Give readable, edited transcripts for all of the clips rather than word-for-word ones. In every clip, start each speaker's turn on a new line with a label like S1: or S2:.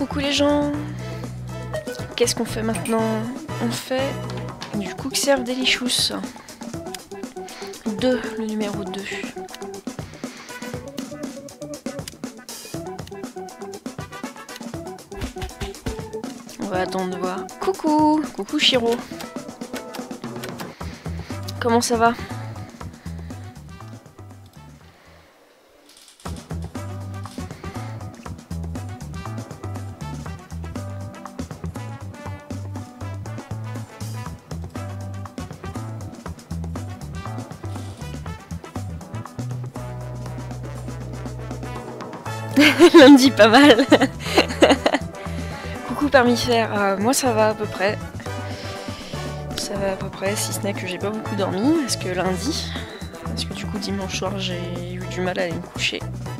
S1: Coucou les gens. Qu'est-ce qu'on fait maintenant? On fait du Cook Serve Delicious 2, le numéro 2. On va attendre de voir. Coucou! Coucou Shiro. Comment ça va? Lundi pas mal. Coucou Parmifère, moi ça va à peu près. Ça va à peu près, si ce n'est que j'ai pas beaucoup dormi, parce que lundi, parce que du coup dimanche soir j'ai eu du mal à aller me coucher.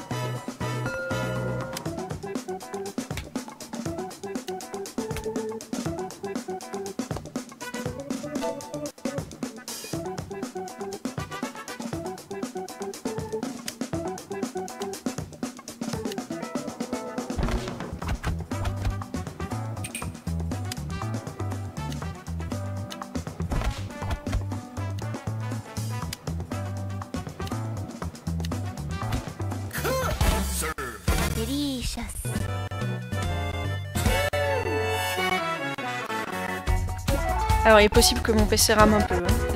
S1: Alors il est possible que mon PC rame un peu.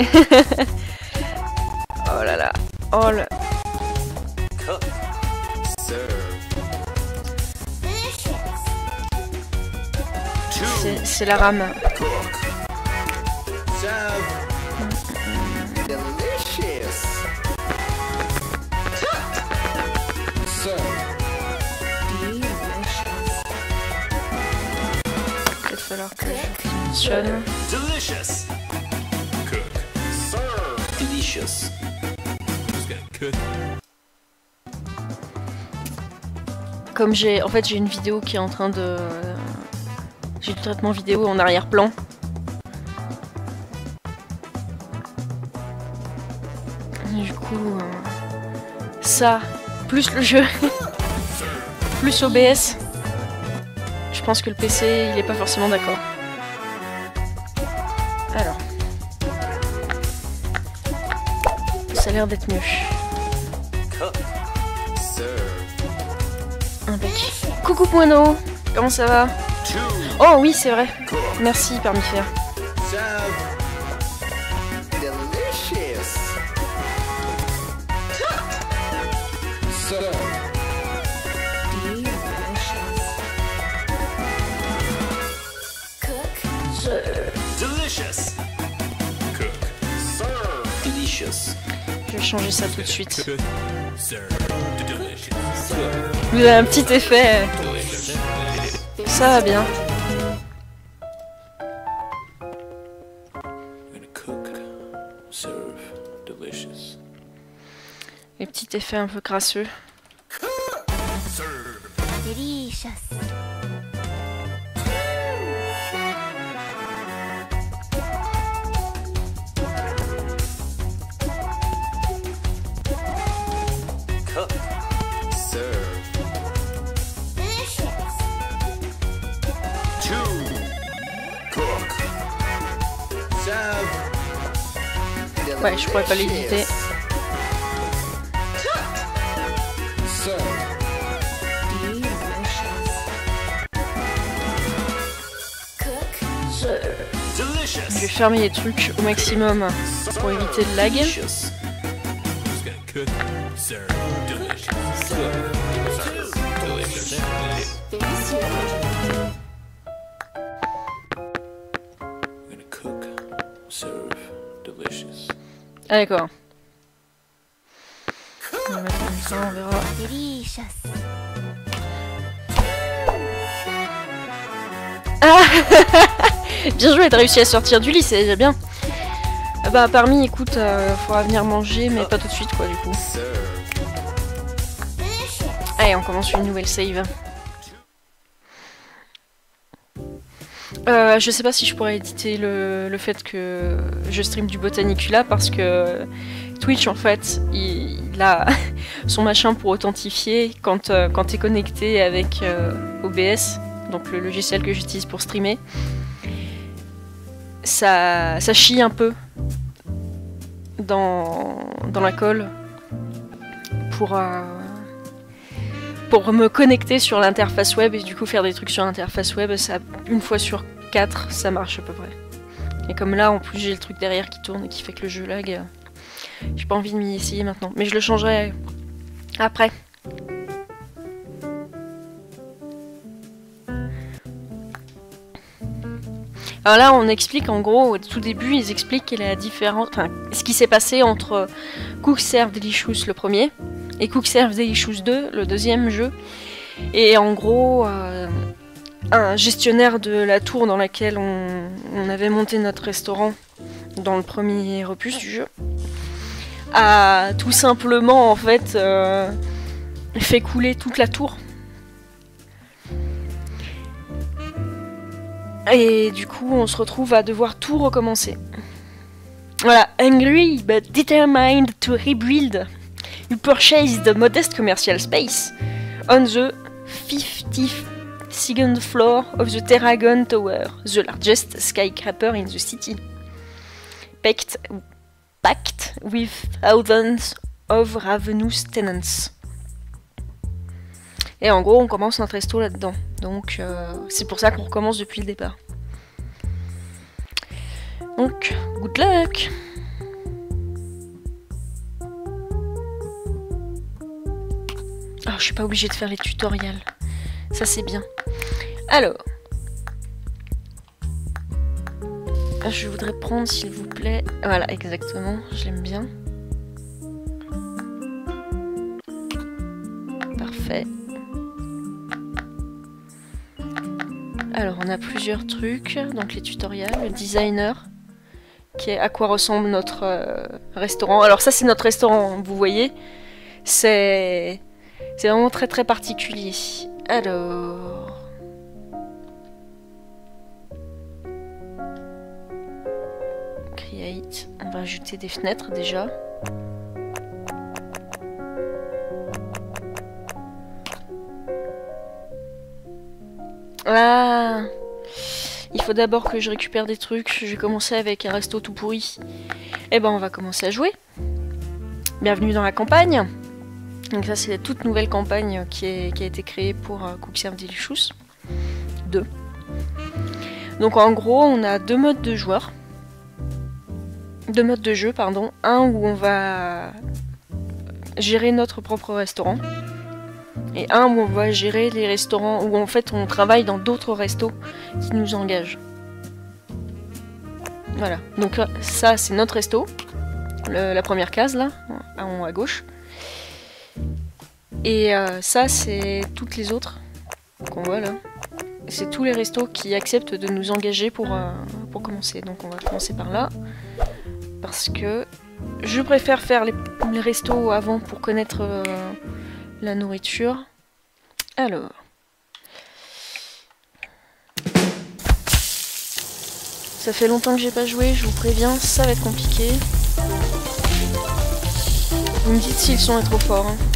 S1: Oh là là. Oh là. C'est la rame. Il va falloir que je fonctionne.
S2: Delicious. Cook. Serve. Delicious.
S1: Comme j'ai une vidéo qui est en train de... J'ai du traitement vidéo en arrière-plan. Du coup... ça, plus le jeu, plus OBS. Je pense que le PC, il est pas forcément d'accord. Alors. Ça a l'air d'être mieux. Impec. Coucou Poineau, comment ça va? Oh oui, c'est vrai. Merci Parmifère.
S2: Delicious. Cook. Serve. Delicious.
S1: Je vais changer ça tout de suite. Vous avez un petit effet. Ça va bien. Les petits effets un peu crasseux.
S3: Delicious.
S2: Cook. Serve.
S3: Delicious.
S2: Two. Cook. Serve.
S1: Ouais, je pourrais pas l'éviter. Je vais fermer les trucs au maximum pour éviter le lag. Ah d'accord. On va mettre comme ça, on verra. Ah bien joué, t'as réussi à sortir du lit, c'est déjà bien. Ah bah parmi, écoute, faudra venir manger, mais pas tout de suite quoi du coup. Allez, on commence une nouvelle save. Je sais pas si je pourrais éditer le fait que je stream du Botanicula parce que Twitch en fait il a son machin pour authentifier quand t'es connecté avec OBS donc le logiciel que j'utilise pour streamer, ça chie un peu dans la colle pour me connecter sur l'interface web et du coup faire des trucs sur l'interface web. Ça, une fois sur 4, ça marche à peu près. Et comme là, en plus, j'ai le truc derrière qui tourne et qui fait que le jeu lag, j'ai pas envie de m'y essayer maintenant. Mais je le changerai après. Alors là, on explique, en gros, au tout début, ils expliquent quelle est la différence, enfin, ce qui s'est passé entre Cook Serve Delicious le premier et Cook Serve Delicious 2, le deuxième jeu. Et en gros, un gestionnaire de la tour dans laquelle on avait monté notre restaurant dans le premier opus du jeu a tout simplement, en fait, fait couler toute la tour. Et du coup, on se retrouve à devoir tout recommencer. Voilà, angry but determined to rebuild, you purchase the modest commercial space on the 52nd floor of the Terragon Tower, the largest skyscraper in the city. Packed with thousands of ravenous tenants. Et en gros, on commence notre resto là-dedans. Donc, c'est pour ça qu'on recommence depuis le départ. Donc, good luck! Oh, je suis pas obligée de faire les tutoriels. Ça, c'est bien. Alors. Je voudrais prendre, s'il vous plaît... Voilà, exactement. Je l'aime bien. Parfait. Alors, on a plusieurs trucs, donc les tutoriels, le designer, qui est à quoi ressemble notre restaurant. Alors ça, c'est notre restaurant, vous voyez. C'est vraiment très très particulier. Alors... Create, on va ajouter des fenêtres déjà. Ah, il faut d'abord que je récupère des trucs. Je vais commencer avec un resto tout pourri. Eh ben, on va commencer à jouer. Bienvenue dans la campagne. Donc ça, c'est la toute nouvelle campagne qui a été créée pour Cook Serve Delicious 2. Donc en gros, on a deux modes de joueurs. Deux modes de jeu, pardon. Un où on va gérer notre propre restaurant. Et un où on va gérer les restaurants, où en fait on travaille dans d'autres restos qui nous engagent. Voilà, donc ça c'est notre resto, la première case là, en haut à gauche. Et ça c'est toutes les autres qu'on voit là. C'est tous les restos qui acceptent de nous engager pour commencer. Donc on va commencer par là, parce que je préfère faire les restos avant pour connaître... la nourriture. Alors. Ça fait longtemps que j'ai pas joué, je vous préviens, ça va être compliqué. Vous me dites si le son est trop fort. Hein.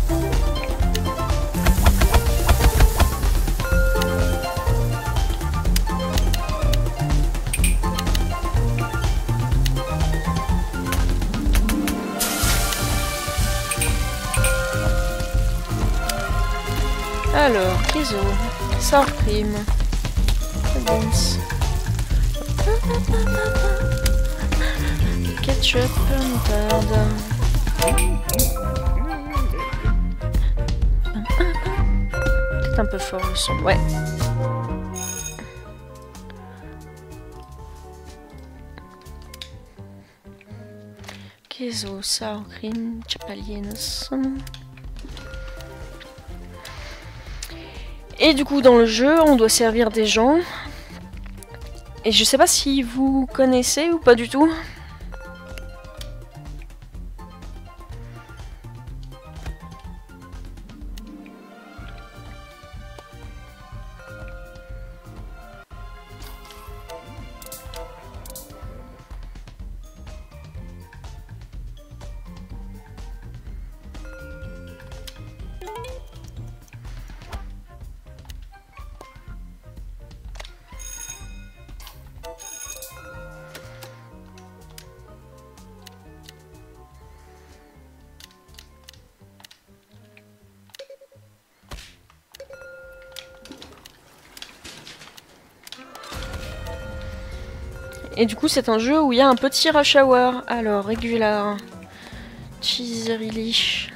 S1: Alors, queso, sour cream, beans, ketchup, moutarde. Peut-être un peu fort le son, ouais. Queso, sour cream, chapalienos. Et du coup, dans le jeu, on doit servir des gens. Et je sais pas si vous connaissez ou pas du tout. Et du coup, c'est un jeu où il y a un petit rush hour. Alors, regular. Cheese relish.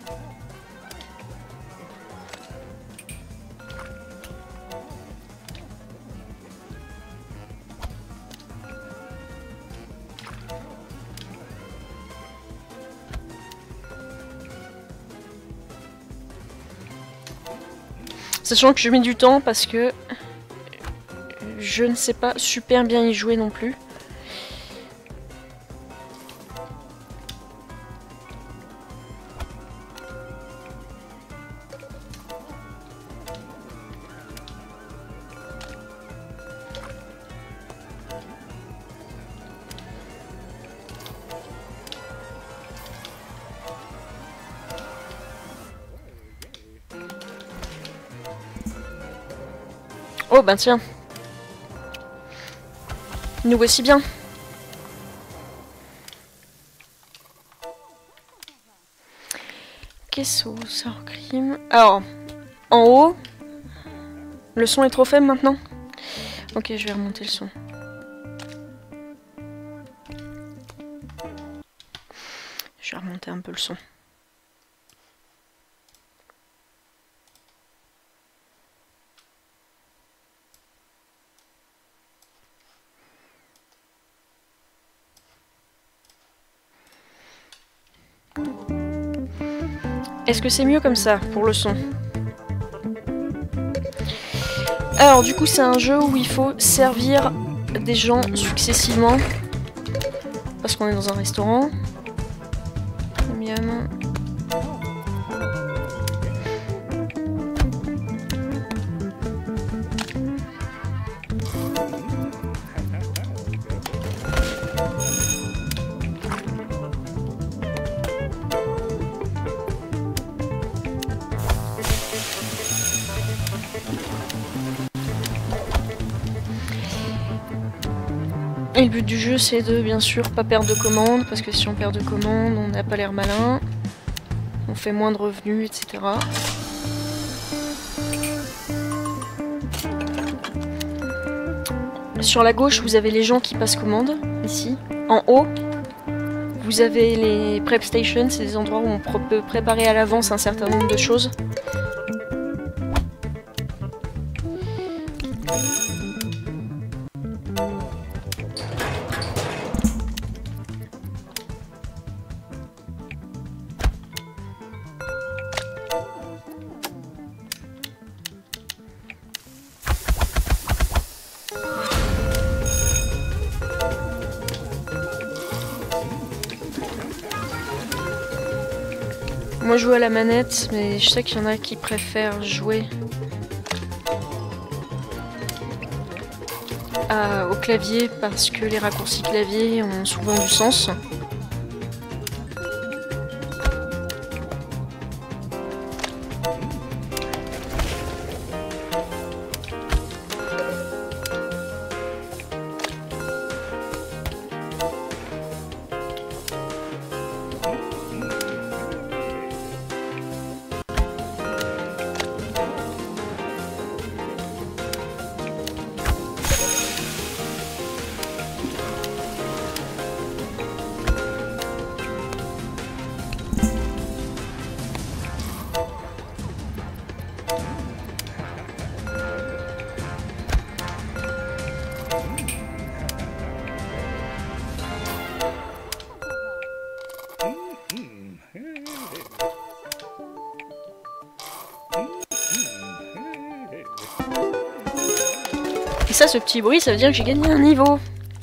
S1: Sachant que je mets du temps parce que je ne sais pas super bien y jouer non plus. Oh ben tiens. Nous voici bien. Queso, sour cream. Alors, en haut, le son est trop faible maintenant. Ok, je vais remonter le son. Je vais remonter un peu le son. Est-ce que c'est mieux comme ça pour le son? Alors du coup c'est un jeu où il faut servir des gens successivement. Parce qu'on est dans un restaurant. Miam. Et le but du jeu c'est de bien sûr pas perdre de commande, parce que si on perd de commande on n'a pas l'air malin, on fait moins de revenus, etc. Sur la gauche vous avez les gens qui passent commande, ici. En haut vous avez les prep stations, c'est des endroits où on peut préparer à l'avance un certain nombre de choses. Moi je joue à la manette, mais je sais qu'il y en a qui préfèrent jouer au clavier parce que les raccourcis clavier ont souvent du sens. Et ça, ce petit bruit, ça veut dire que j'ai gagné un niveau.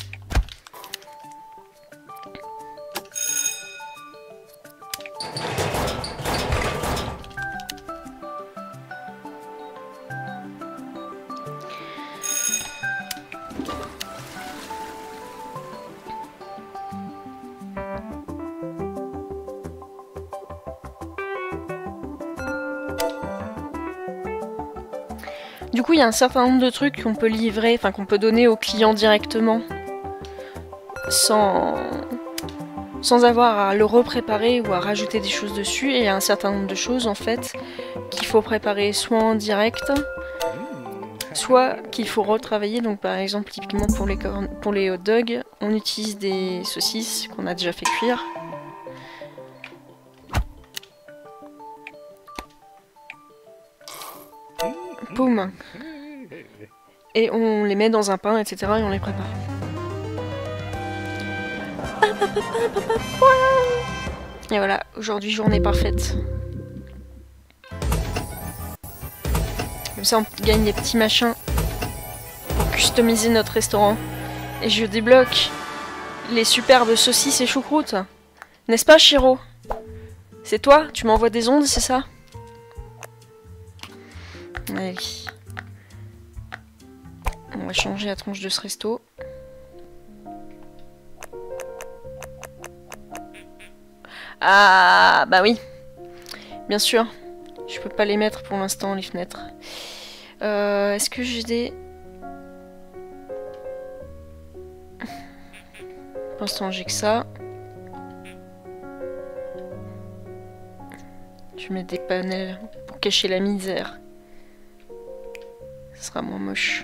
S1: Du coup, il y a un certain nombre de trucs qu'on peut livrer, enfin qu'on peut donner au client directement, sans avoir à le repréparer ou à rajouter des choses dessus. Et il y a un certain nombre de choses en fait qu'il faut préparer soit en direct, soit qu'il faut retravailler. Donc par exemple, typiquement pour les hot dogs, on utilise des saucisses qu'on a déjà fait cuire. Boum. Et on les met dans un pain, etc. et on les prépare. Et voilà, aujourd'hui journée parfaite. Comme ça on gagne des petits machins pour customiser notre restaurant. Et je débloque les superbes saucisses et choucroutes. N'est-ce pas, Shiro? C'est toi? Tu m'envoies des ondes, c'est ça? Allez. On va changer la tronche de ce resto. Ah, bah oui. Bien sûr. Je peux pas les mettre pour l'instant, les fenêtres. Est-ce que j'ai des... Pour l'instant, j'ai que ça. Je vais mettre des panels pour cacher la misère. Ce sera moins moche.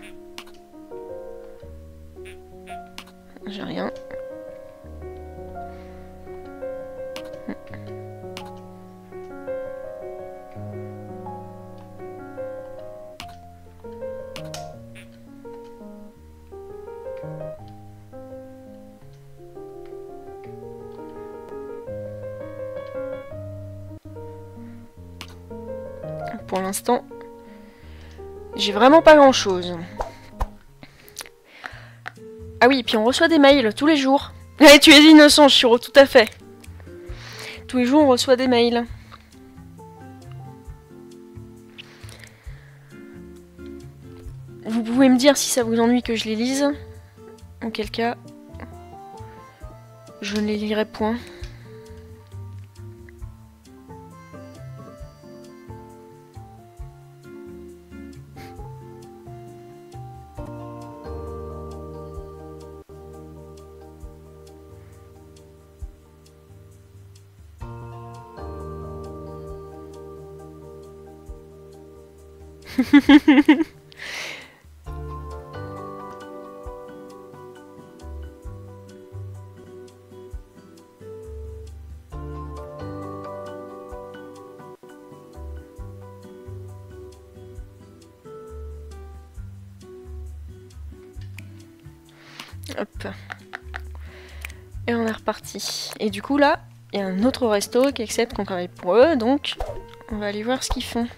S1: J'ai rien. Pour l'instant, j'ai vraiment pas grand chose. Ah oui, et puis on reçoit des mails tous les jours. Eh, tu es innocent, Shiro, tout à fait. Tous les jours, on reçoit des mails. Vous pouvez me dire si ça vous ennuie que je les lise. Auquel cas, je ne les lirai point. Hop. Et on est reparti. Et du coup là, il y a un autre resto qui accepte qu'on travaille pour eux, donc on va aller voir ce qu'ils font.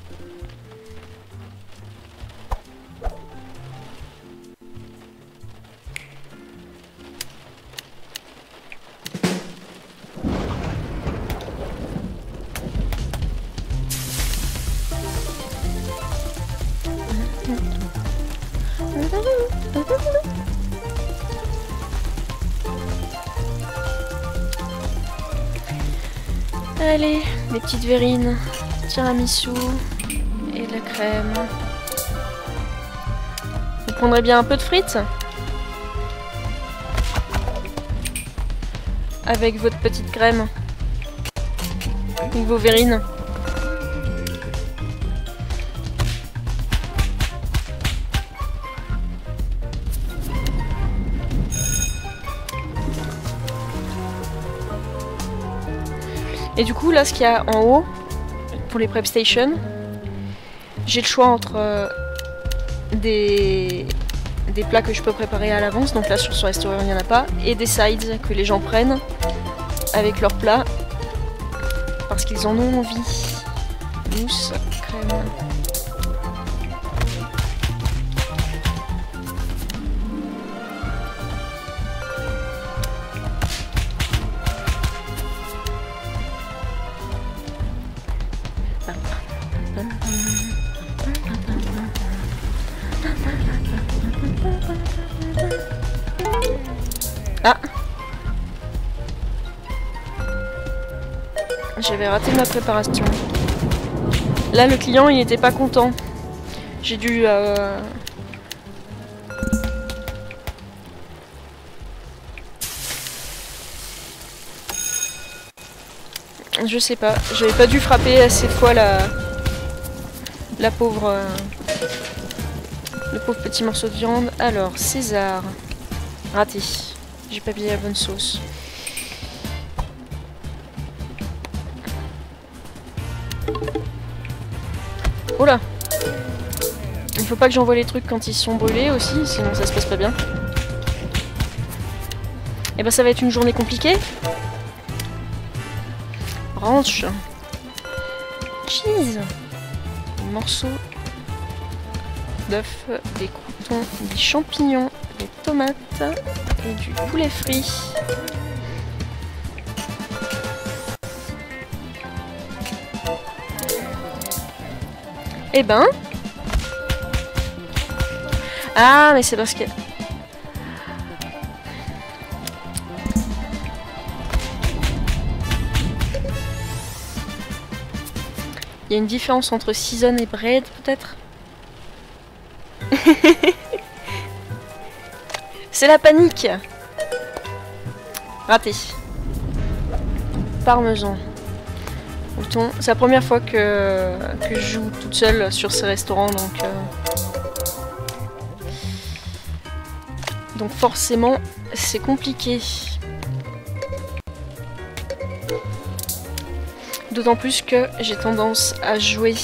S1: Allez, des petites verrines, tiramisu et de la crème. Vous prendrez bien un peu de frites avec votre petite crème ou vos verrines. Et du coup, là, ce qu'il y a en haut, pour les prep stations, j'ai le choix entre des plats que je peux préparer à l'avance, donc là sur ce restaurant il n'y en a pas, et des sides que les gens prennent avec leurs plats, parce qu'ils en ont envie. Mousse, crème... Ah! J'avais raté ma préparation. Là, le client, il était pas content. J'ai dû... Je sais pas. J'avais pas dû frapper assez de fois la pauvre... Le pauvre petit morceau de viande. Alors, César. Raté. J'ai pas mis la bonne sauce. Oh là! Il faut pas que j'envoie les trucs quand ils sont brûlés aussi, sinon ça se passe pas bien. Et ben ça va être une journée compliquée. Ranch. Cheese. Des morceaux d'œufs, des croûtons, des champignons, des tomates et du poulet frit. Eh ben... Ah, mais c'est parce que... Il y a une différence entre season et bread, peut-être? C'est la panique! Raté. Parmesan. C'est la première fois que je joue toute seule sur ces restaurants, donc forcément c'est compliqué. D'autant plus que j'ai tendance à jouer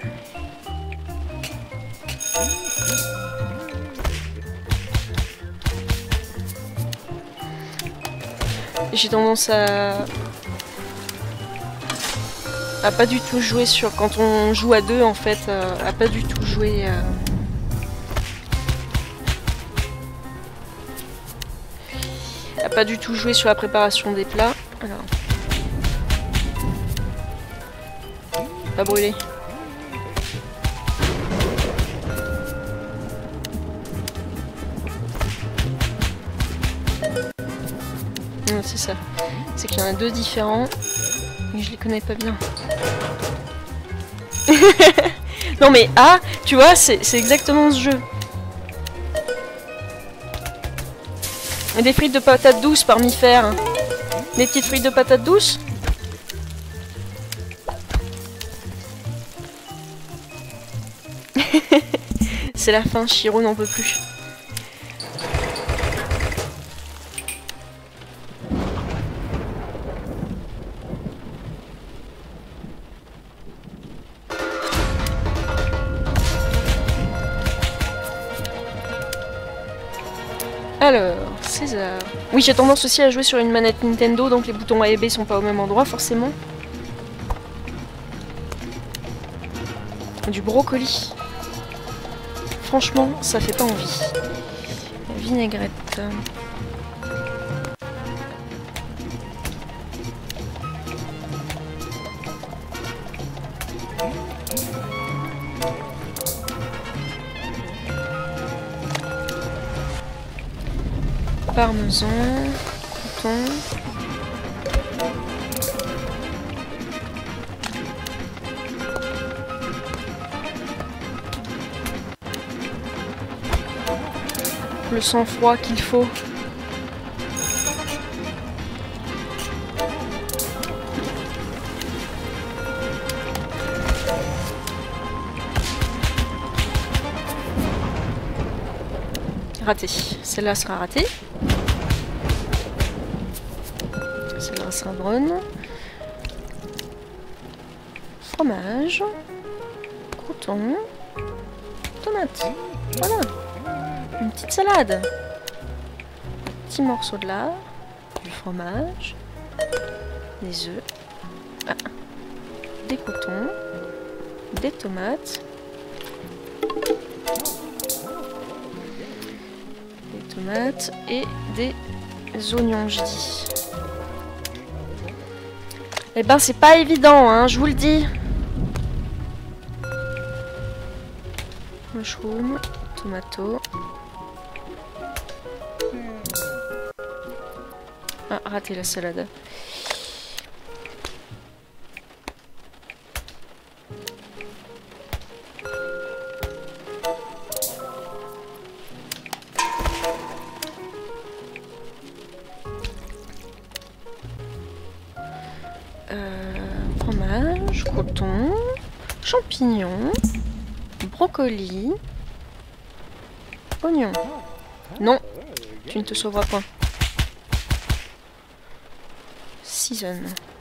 S1: à pas du tout jouer sur... Quand on joue à deux, en fait, à pas du tout jouer... à pas du tout jouer sur la préparation des plats. Alors... Pas brûler. C'est ça. C'est qu'il y en a deux différents. Mais je les connais pas bien. Non mais ah, tu vois, c'est exactement ce jeu. Et des frites de patates douces parmi fer. Des petites frites de patates douces. C'est la fin, Shiro n'en peut plus. Alors, César. Oui, j'ai tendance aussi à jouer sur une manette Nintendo, donc les boutons A et B sont pas au même endroit, forcément. Du brocoli. Franchement, ça fait pas envie. Vinaigrette. Parmesan, coton. Le sang-froid qu'il faut. Raté. Celle-là sera ratée. Celle-là sera brune. Fromage. Croûton. Tomate. Voilà. Une petite salade. Un petit morceau de lard. Du fromage. Des œufs. Ah. Des croûtons. Des tomates. Des tomates et des oignons, je dis. Eh ben c'est pas évident, hein, je vous le dis. Mushroom, tomato. Ah, raté la salade. Fromage, coton, champignons, brocoli, Oignon. Non, tu ne te sauveras point. Season.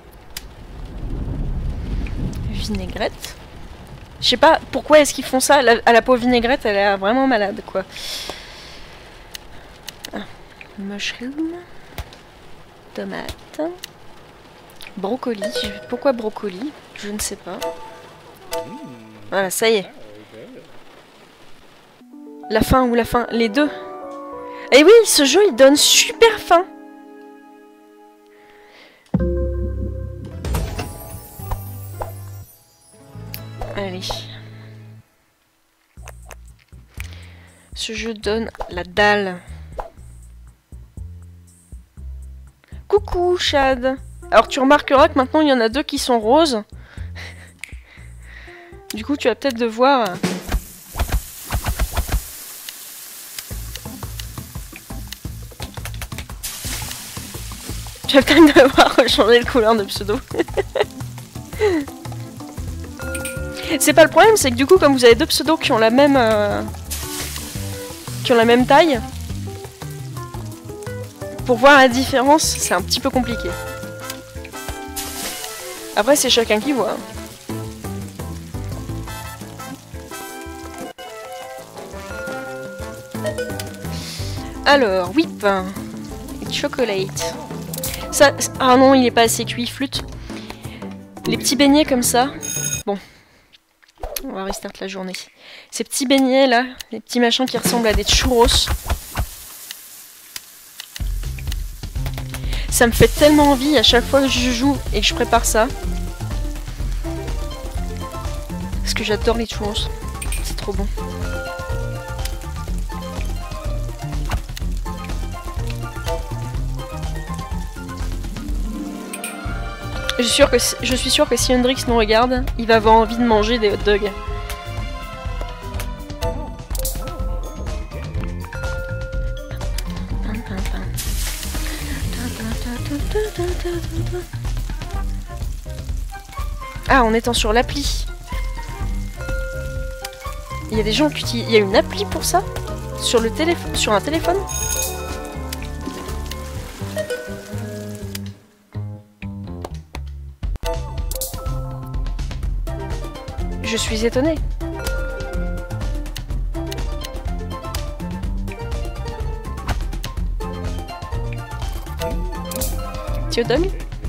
S1: Vinaigrette. Je sais pas pourquoi est-ce qu'ils font ça. À la peau vinaigrette, elle est vraiment malade, quoi. Ah. Mushroom. Tomate. Brocoli. Pourquoi brocoli? Je ne sais pas. Voilà, ça y est. La faim ou la faim? Les deux. Et oui, ce jeu, il donne super faim. Allez. Ce jeu donne la dalle. Coucou, Chad. Alors, tu remarqueras que maintenant, il y en a deux qui sont roses. Du coup, tu vas peut-être devoir... Tu vas peut-être devoir changer de couleur de pseudo. C'est pas le problème, c'est que du coup, comme vous avez deux pseudos qui ont la même... taille, pour voir la différence, c'est un petit peu compliqué. Après, c'est chacun qui voit. Alors, whip. Chocolate. Ça... Ah non, il est pas assez cuit, flûte. Les petits beignets comme ça. Bon. On va restart la journée. Ces petits beignets là, les petits machins qui ressemblent à des churros. Ça me fait tellement envie à chaque fois que je joue et que je prépare ça. Parce que j'adore les churros. C'est trop bon. Je suis sûre que si Hendrix nous regarde, il va avoir envie de manger des hot dogs. Ah, en étant sur l'appli. Il y a des gens qui utilisent... Il y a une appli pour ça? Sur le téléphone, sur un téléphone? Je suis étonnée. Théodome.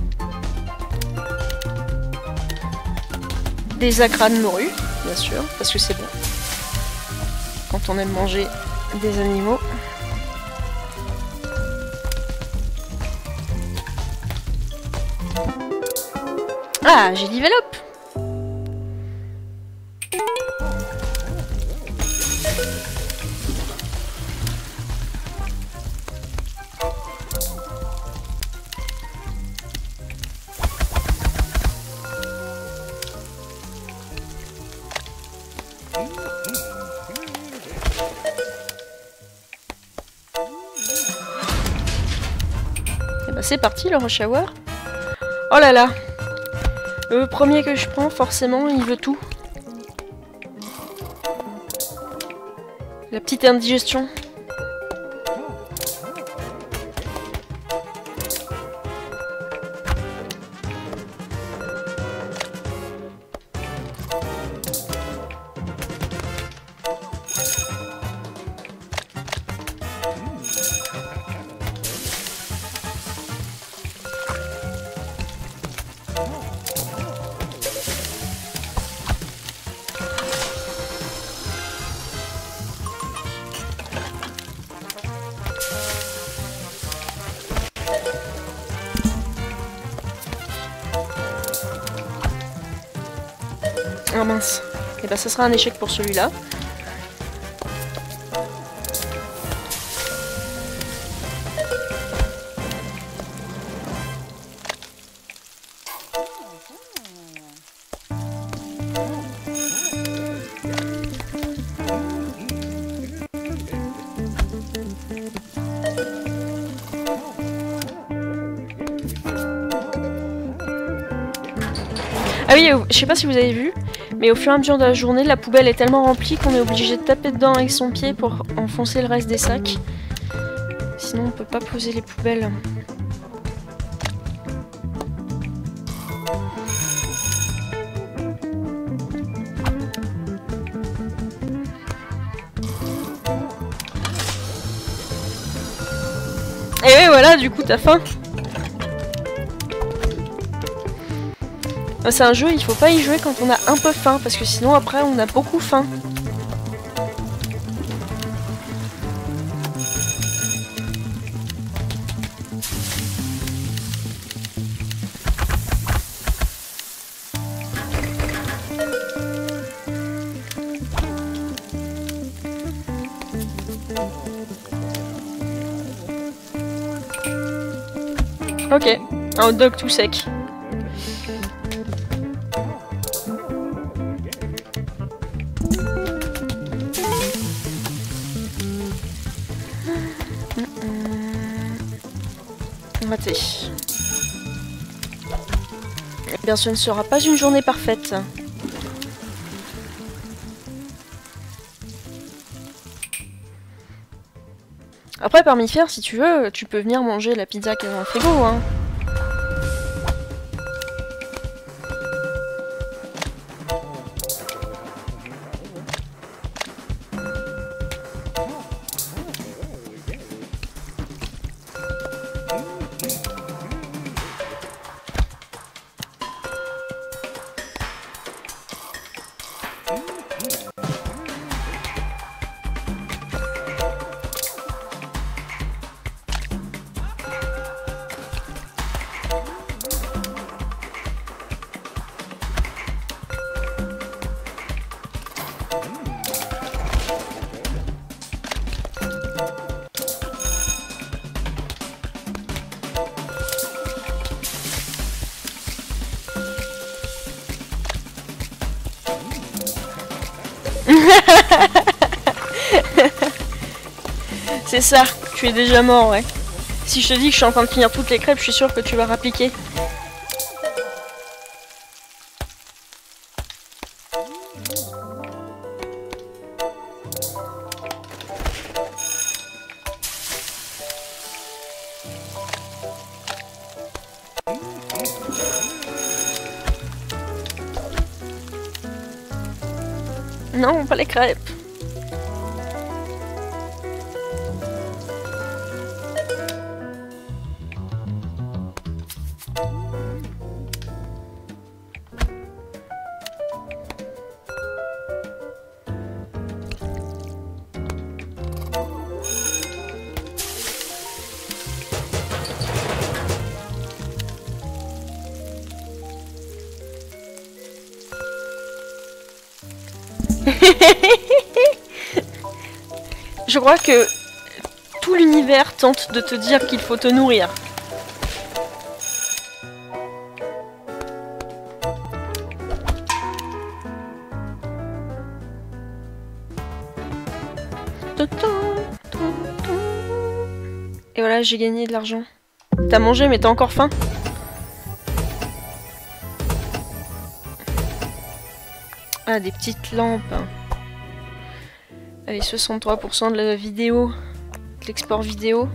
S1: Des acras de morue, bien sûr, parce que c'est bon. Quand on aime manger des animaux. Ah, j'ai level up. C'est parti le rush hour. Oh là là. Le premier que je prends, forcément, il veut tout. La petite indigestion. Ah mince. Et ben ça sera un échec pour celui-là. Ah oui, je sais pas si vous avez vu, Mais au fur et à mesure de la journée, la poubelle est tellement remplie qu'on est obligé de taper dedans avec son pied pour enfoncer le reste des sacs. Sinon on peut pas poser les poubelles. Et oui, voilà, du coup t'as faim. C'est un jeu, il faut pas y jouer quand on a un peu faim, parce que sinon après on a beaucoup faim. Ok, un hot dog tout sec. Raté. Eh bien, ce ne sera pas une journée parfaite. Après, parmifère, si tu veux, tu peux venir manger la pizza qui est dans le frigo, hein. C'est ça, tu es déjà mort, ouais. Si je te dis que je suis en train de finir toutes les crêpes, je suis sûre que tu vas rappliquer. Non, pas les crêpes. Je crois que tout l'univers tente de te dire qu'il faut te nourrir. Et voilà, j'ai gagné de l'argent. T'as mangé mais t'as encore faim? Ah, des petites lampes. Allez, 63% de la vidéo, de l'export vidéo.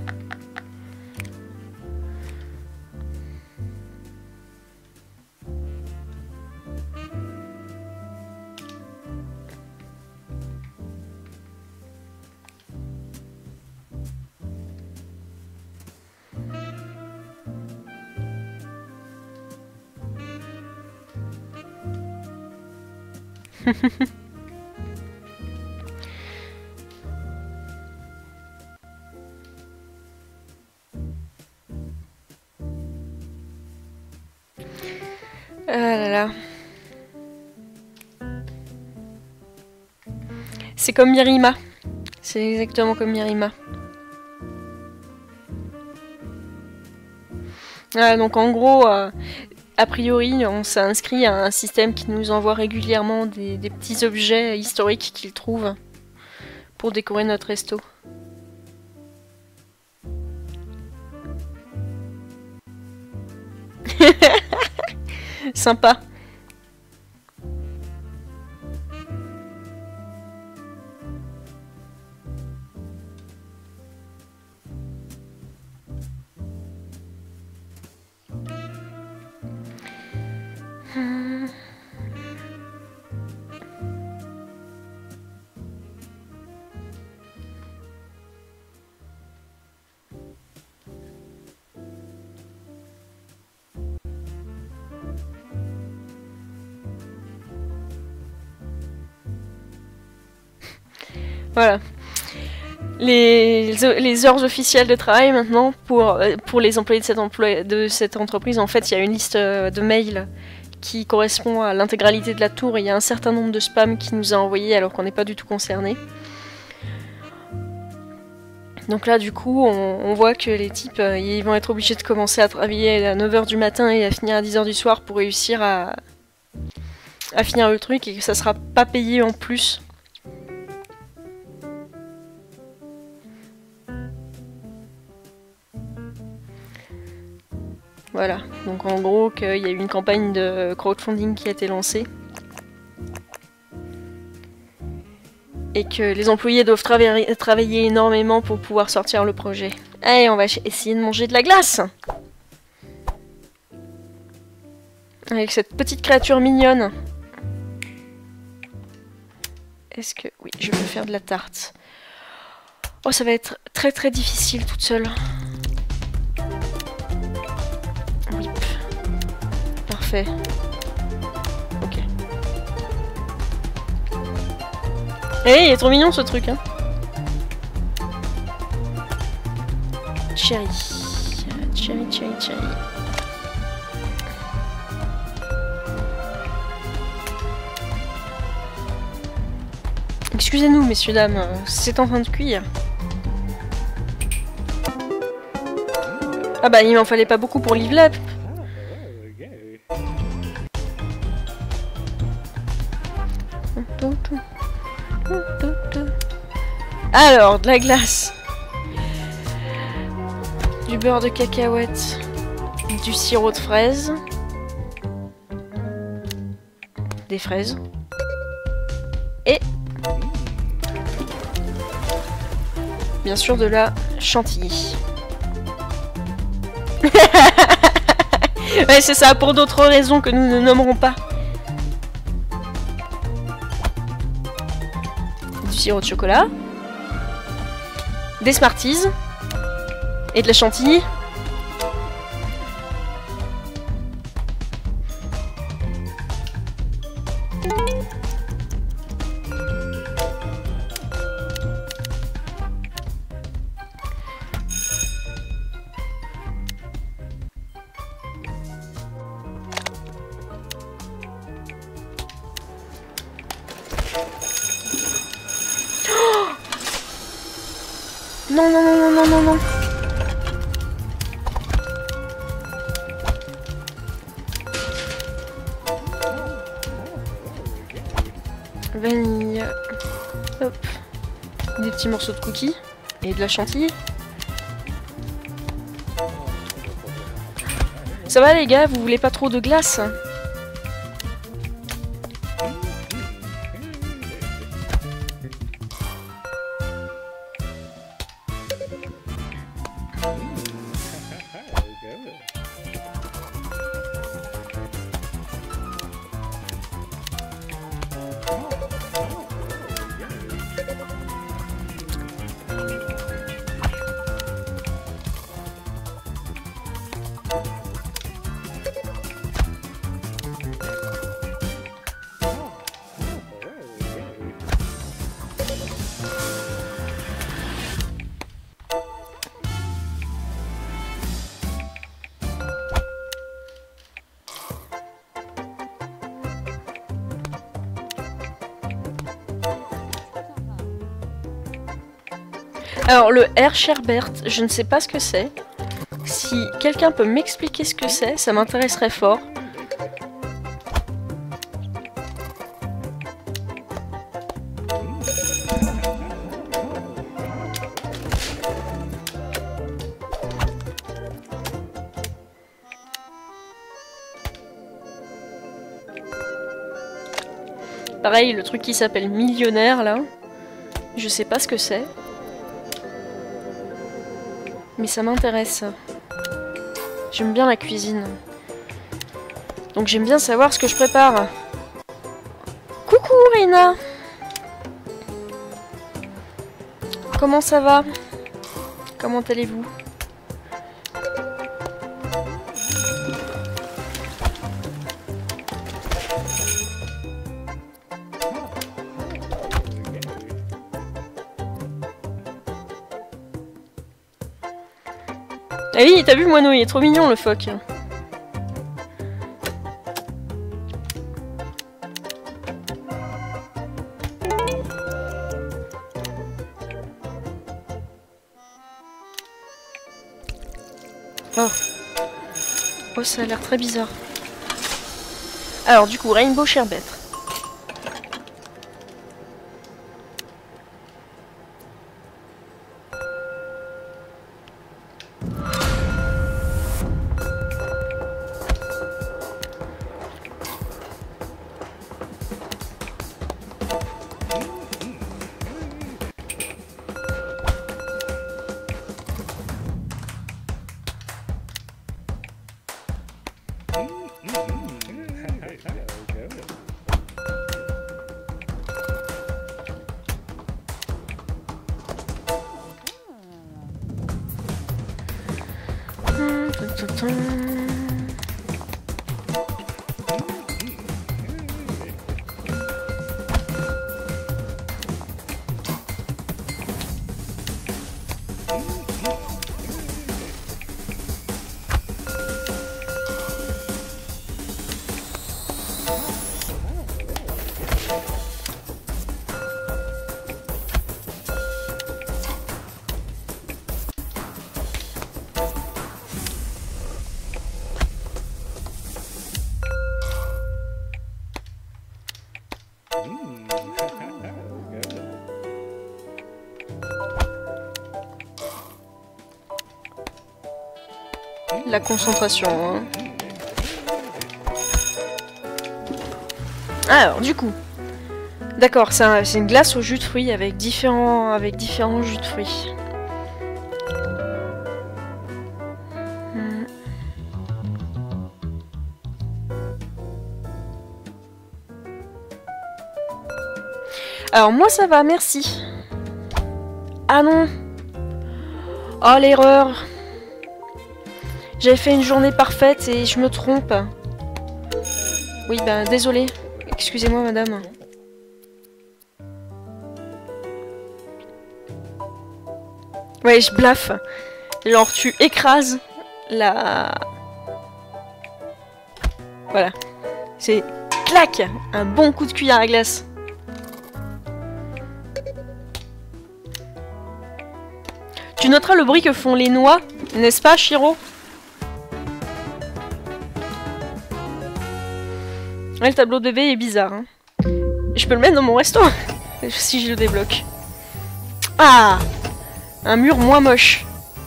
S1: Ah là là. C'est comme Mirima. C'est exactement comme Mirima. Ah, donc en gros, a priori, on s'est inscrit à un système qui nous envoie régulièrement des petits objets historiques qu'il trouve pour décorer notre resto. Sympa. Voilà. Les heures officielles de travail maintenant pour les employés de cette entreprise. En fait, il y a une liste de mails qui correspond à l'intégralité de la tour. Et il y a un certain nombre de spams qui nous a envoyés alors qu'on n'est pas du tout concerné. Donc là, du coup, on voit que les types, ils vont être obligés de commencer à travailler à 9h du matin et à finir à 10h du soir pour réussir à finir le truc et que ça sera pas payé en plus. Voilà, donc en gros qu'il y a eu une campagne de crowdfunding qui a été lancée. Et que les employés doivent travailler énormément pour pouvoir sortir le projet. Allez, on va essayer de manger de la glace. Avec cette petite créature mignonne. Est-ce que... Oui, je peux faire de la tarte. Oh, ça va être très très difficile toute seule. Oui. Parfait. Ok. Eh, il est trop mignon ce truc, hein. Cherry. Cherry, cherry, cherry. Excusez-nous, messieurs, dames, c'est en train de cuire. Ah bah, il m'en fallait pas beaucoup pour live up. Alors, de la glace. Du beurre de cacahuète. Du sirop de fraise. Des fraises. Et... bien sûr de la chantilly. Ouais, c'est ça, pour d'autres raisons que nous ne nommerons pas. Du sirop de chocolat. Des Smarties. Et de la chantilly. Non, non, non, non, non, non, non. Vanille. Hop. Des petits morceaux de cookies. Et de la chantilly. Ça va les gars, vous voulez pas trop de glace? Alors le air sherbet, je ne sais pas ce que c'est. Si quelqu'un peut m'expliquer ce que c'est, ça m'intéresserait fort. Pareil, le truc qui s'appelle millionnaire là, je sais pas ce que c'est. Mais ça m'intéresse. J'aime bien la cuisine. Donc j'aime bien savoir ce que je prépare. Coucou Rina! Comment ça va? Comment allez-vous? Ah oui, t'as vu Moineau, il est trop mignon le phoque. Oh. Oh, ça a l'air très bizarre. Alors du coup, Rainbow Sherbet. La concentration. Hein. Alors, du coup. D'accord, c'est une glace au jus de fruits avec différents jus de fruits. Alors, moi ça va, merci. Ah non. Oh, l'erreur. J'avais fait une journée parfaite et je me trompe. Oui, ben désolé. Excusez-moi, madame. Ouais, je blaffe. Genre, tu écrases la... Voilà. C'est... Clac! Un bon coup de cuillère à glace. Tu noteras le bruit que font les noix, n'est-ce pas, Shiro? Ouais, le tableau de bébé est bizarre. Hein. Je peux le mettre dans mon resto si je le débloque. Ah! Un mur moins moche.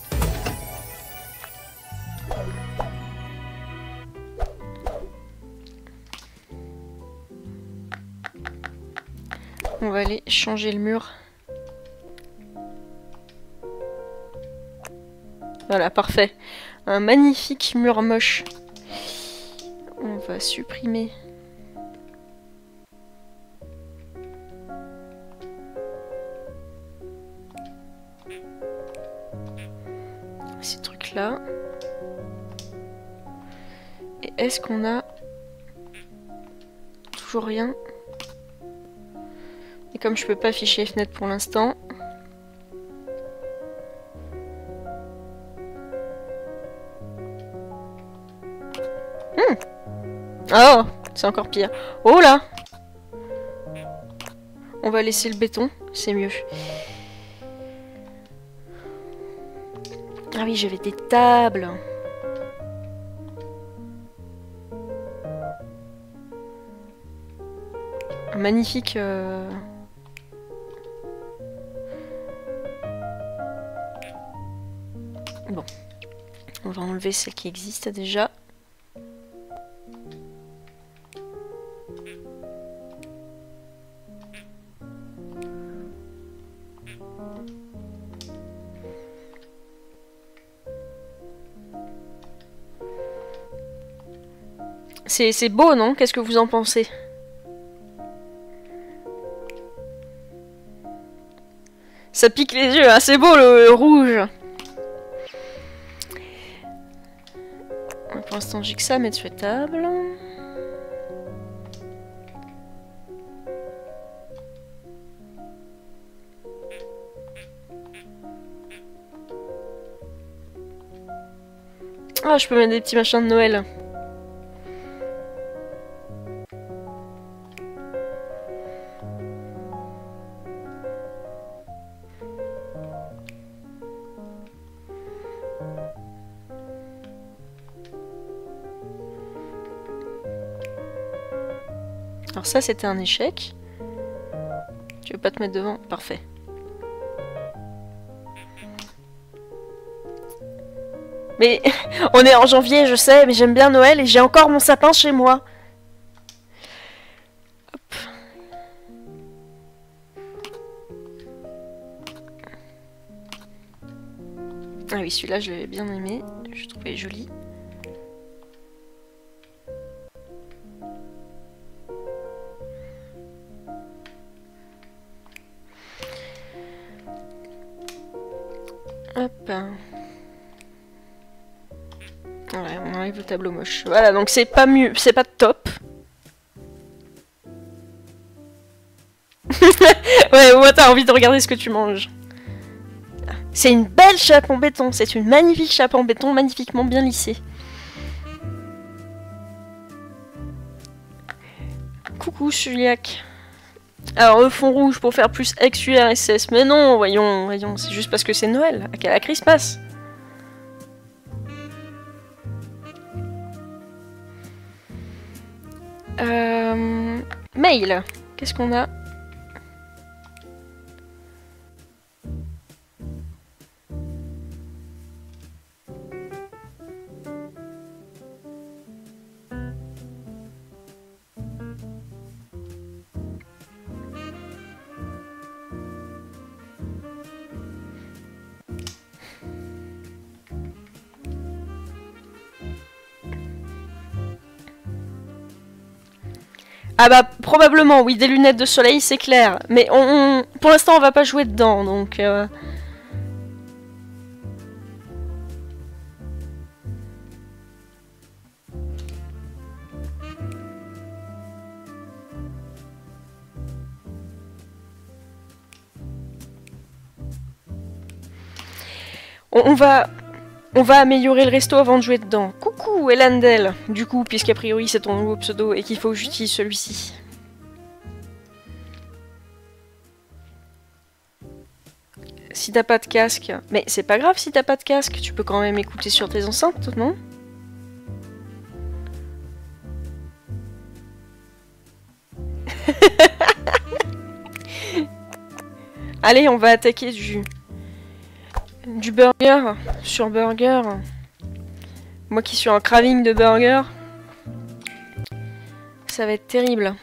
S1: On va aller changer le mur. Voilà, parfait. Un magnifique mur moche. On va supprimer. Ces trucs-là. Et est-ce qu'on a... Toujours rien. Et comme je peux pas afficher les fenêtres pour l'instant... Oh, c'est encore pire. Oh là! On va laisser le béton, c'est mieux. Ah oui, j'avais des tables. Un magnifique... Bon. On va enlever celle qui existe déjà. C'est beau, non? Qu'est-ce que vous en pensez? Ça pique les yeux, hein. C'est beau le rouge. Pour l'instant, j'ai que ça à mettre sur la table. Ah, je peux mettre des petits machins de Noël. Alors ça, c'était un échec. Tu veux pas te mettre devant? Parfait. Mais on est en janvier, je sais, mais j'aime bien Noël et j'ai encore mon sapin chez moi. Hop. Ah oui, celui-là, je l'avais bien aimé. Je trouvais joli. Hop. Ouais, on enlève le tableau moche. Voilà, donc c'est pas mieux, c'est pas top. Ouais, moi t'as envie de regarder ce que tu manges. C'est une belle chape en béton, c'est une magnifique chape en béton, magnifiquement bien lissée. Coucou Chuliac. Alors, fond rouge pour faire plus ex-URSS. Mais non, voyons, c'est juste parce que c'est Noël. À quelle crise passe? Mail. Qu'est-ce qu'on a? Ah bah probablement oui, des lunettes de soleil c'est clair, mais pour l'instant on va pas jouer dedans donc on va améliorer le resto avant de jouer dedans. Coucou Elandel, du coup, puisqu'a priori c'est ton nouveau pseudo et qu'il faut que j'utilise celui-ci. Si t'as pas de casque... Mais c'est pas grave si t'as pas de casque, tu peux quand même écouter sur tes enceintes, non? Allez, on va attaquer du burger sur burger. Moi qui suis en craving de burger. Ça va être terrible.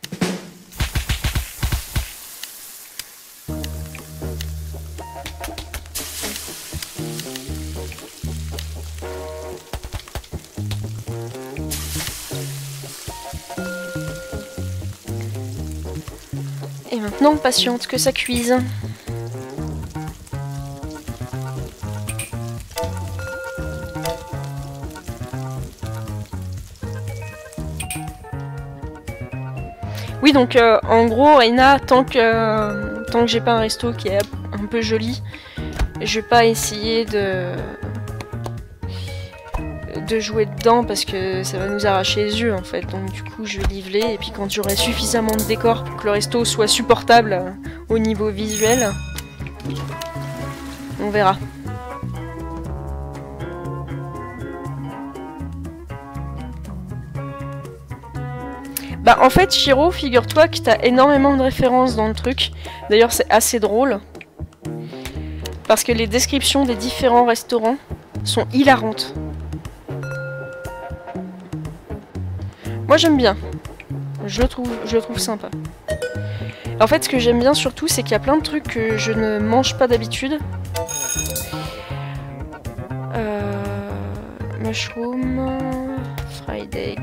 S1: Et maintenant on patiente que ça cuise. Oui, donc en gros, Reina, tant que j'ai pas un resto qui est un peu joli, je vais pas essayer de jouer dedans parce que ça va nous arracher les yeux en fait. Donc du coup, je vais niveler et puis quand j'aurai suffisamment de décor pour que le resto soit supportable au niveau visuel, on verra. Bah en fait Shiro, figure-toi que t'as énormément de références dans le truc. D'ailleurs c'est assez drôle. Parce que les descriptions des différents restaurants sont hilarantes. Moi j'aime bien. Je le trouve sympa. En fait ce que j'aime bien surtout c'est qu'il y a plein de trucs que je ne mange pas d'habitude. Mushroom, fried egg.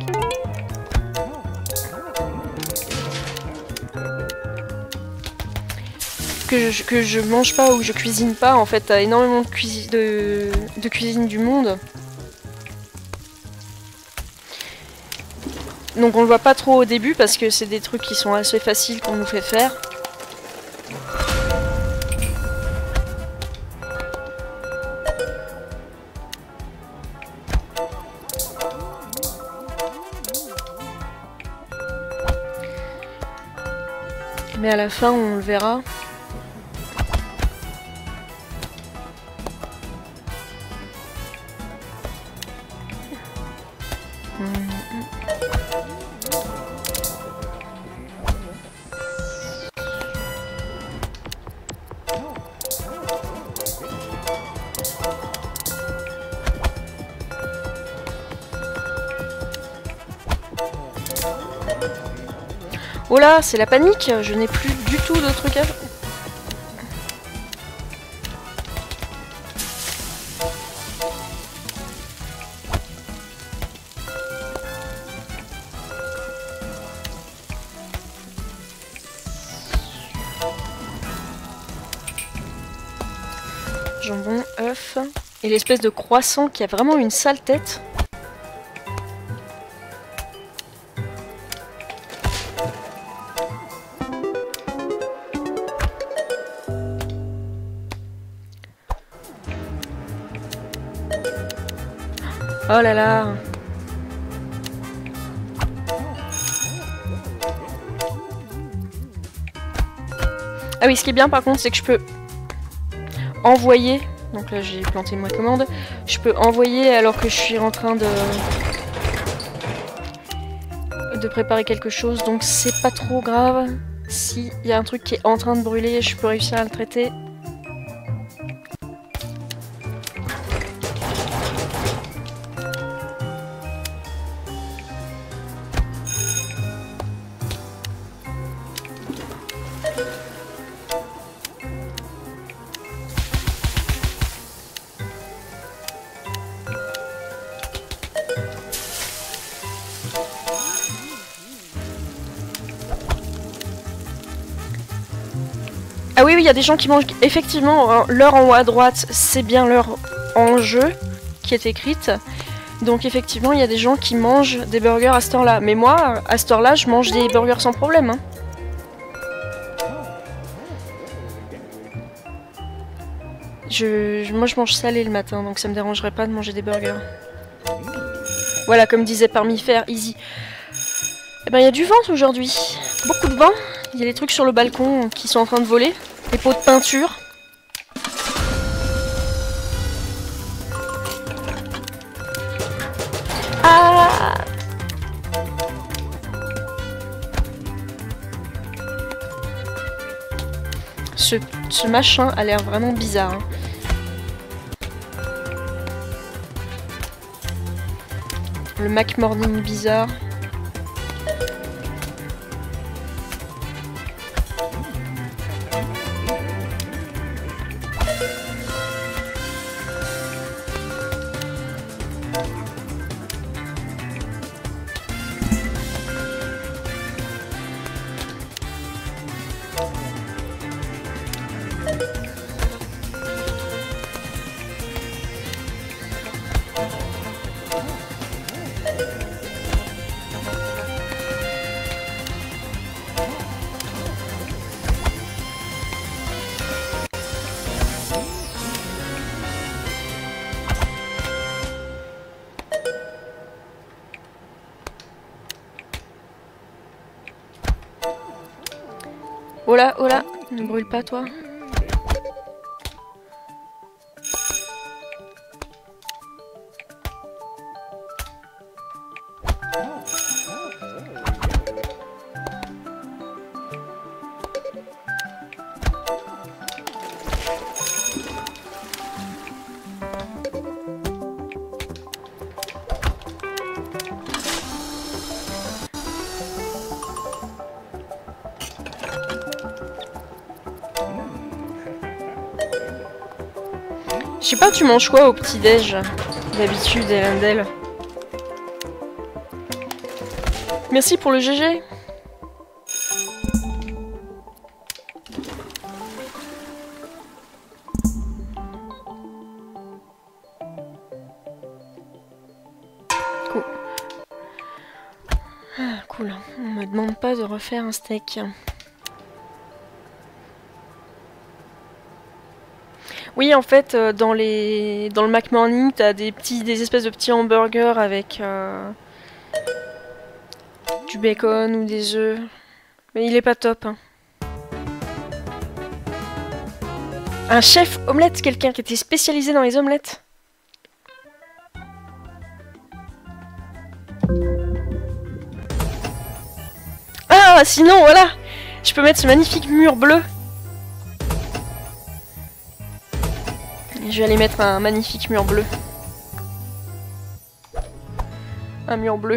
S1: Que je mange pas ou je cuisine pas, en fait, t'as énormément de cuisine du monde. Donc on le voit pas trop au début parce que c'est des trucs qui sont assez faciles qu'on nous fait faire. Mais à la fin, on le verra. Oh là, c'est la panique, je n'ai plus du tout de trucs à... Jambon, œuf, et l'espèce de croissant qui a vraiment une sale tête. Oh là là. Ah oui, ce qui est bien par contre, c'est que je peux envoyer. Donc là, j'ai planté ma commande. Je peux envoyer alors que je suis en train de préparer quelque chose. Donc c'est pas trop grave. S'il y a un truc qui est en train de brûler, je peux réussir à le traiter. Ah oui, il y a des gens qui mangent effectivement l'heure en haut à droite, c'est bien l'heure en jeu qui est écrite. Donc effectivement, il y a des gens qui mangent des burgers à cette heure-là. Mais moi, à cette heure-là, je mange des burgers sans problème. Hein. Moi, je mange salé le matin, donc ça me dérangerait pas de manger des burgers. Voilà, comme disait Parmifère, easy. Eh ben, il y a du vent aujourd'hui. Beaucoup de vent. Il y a les trucs sur le balcon qui sont en train de voler. Les pots de peinture. Ah! Ce machin a l'air vraiment bizarre. Hein. Le Mac Morning bizarre. Oh là, ne brûle pas toi. Je sais pas, tu manges quoi au petit-déj d'habitude, Elendel? Merci pour le GG. Cool. Ah, cool. On me demande pas de refaire un steak. Oui, en fait, dans le Mac Morning, t'as des espèces de petits hamburgers avec du bacon ou des œufs. Mais il est pas top. Hein. Un chef omelette, quelqu'un qui était spécialisé dans les omelettes. Ah, sinon, voilà, je peux mettre ce magnifique mur bleu. Je vais aller mettre un magnifique mur bleu. Un mur bleu.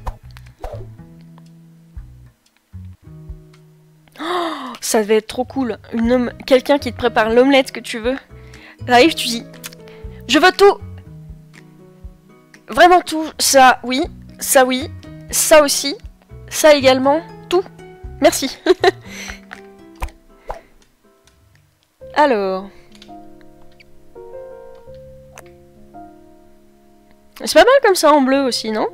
S1: Oh, ça devait être trop cool. Quelqu'un qui te prépare l'omelette que tu veux. T'arrives, tu dis, je veux tout. Vraiment tout. Ça, oui. Ça, oui. Ça aussi. Ça également. Tout. Merci. Alors. C'est pas mal comme ça en bleu aussi, non?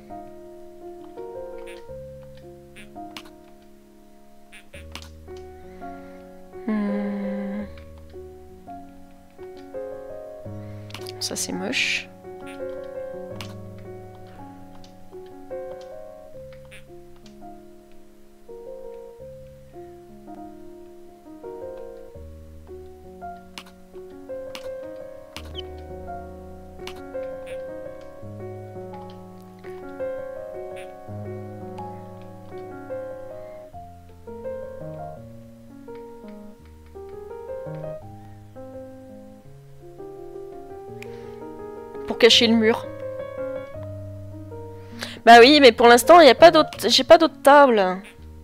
S1: Ça c'est moche. Pour cacher le mur. Bah oui, mais pour l'instant, il n'y a pas d'autre. J'ai pas d'autre table.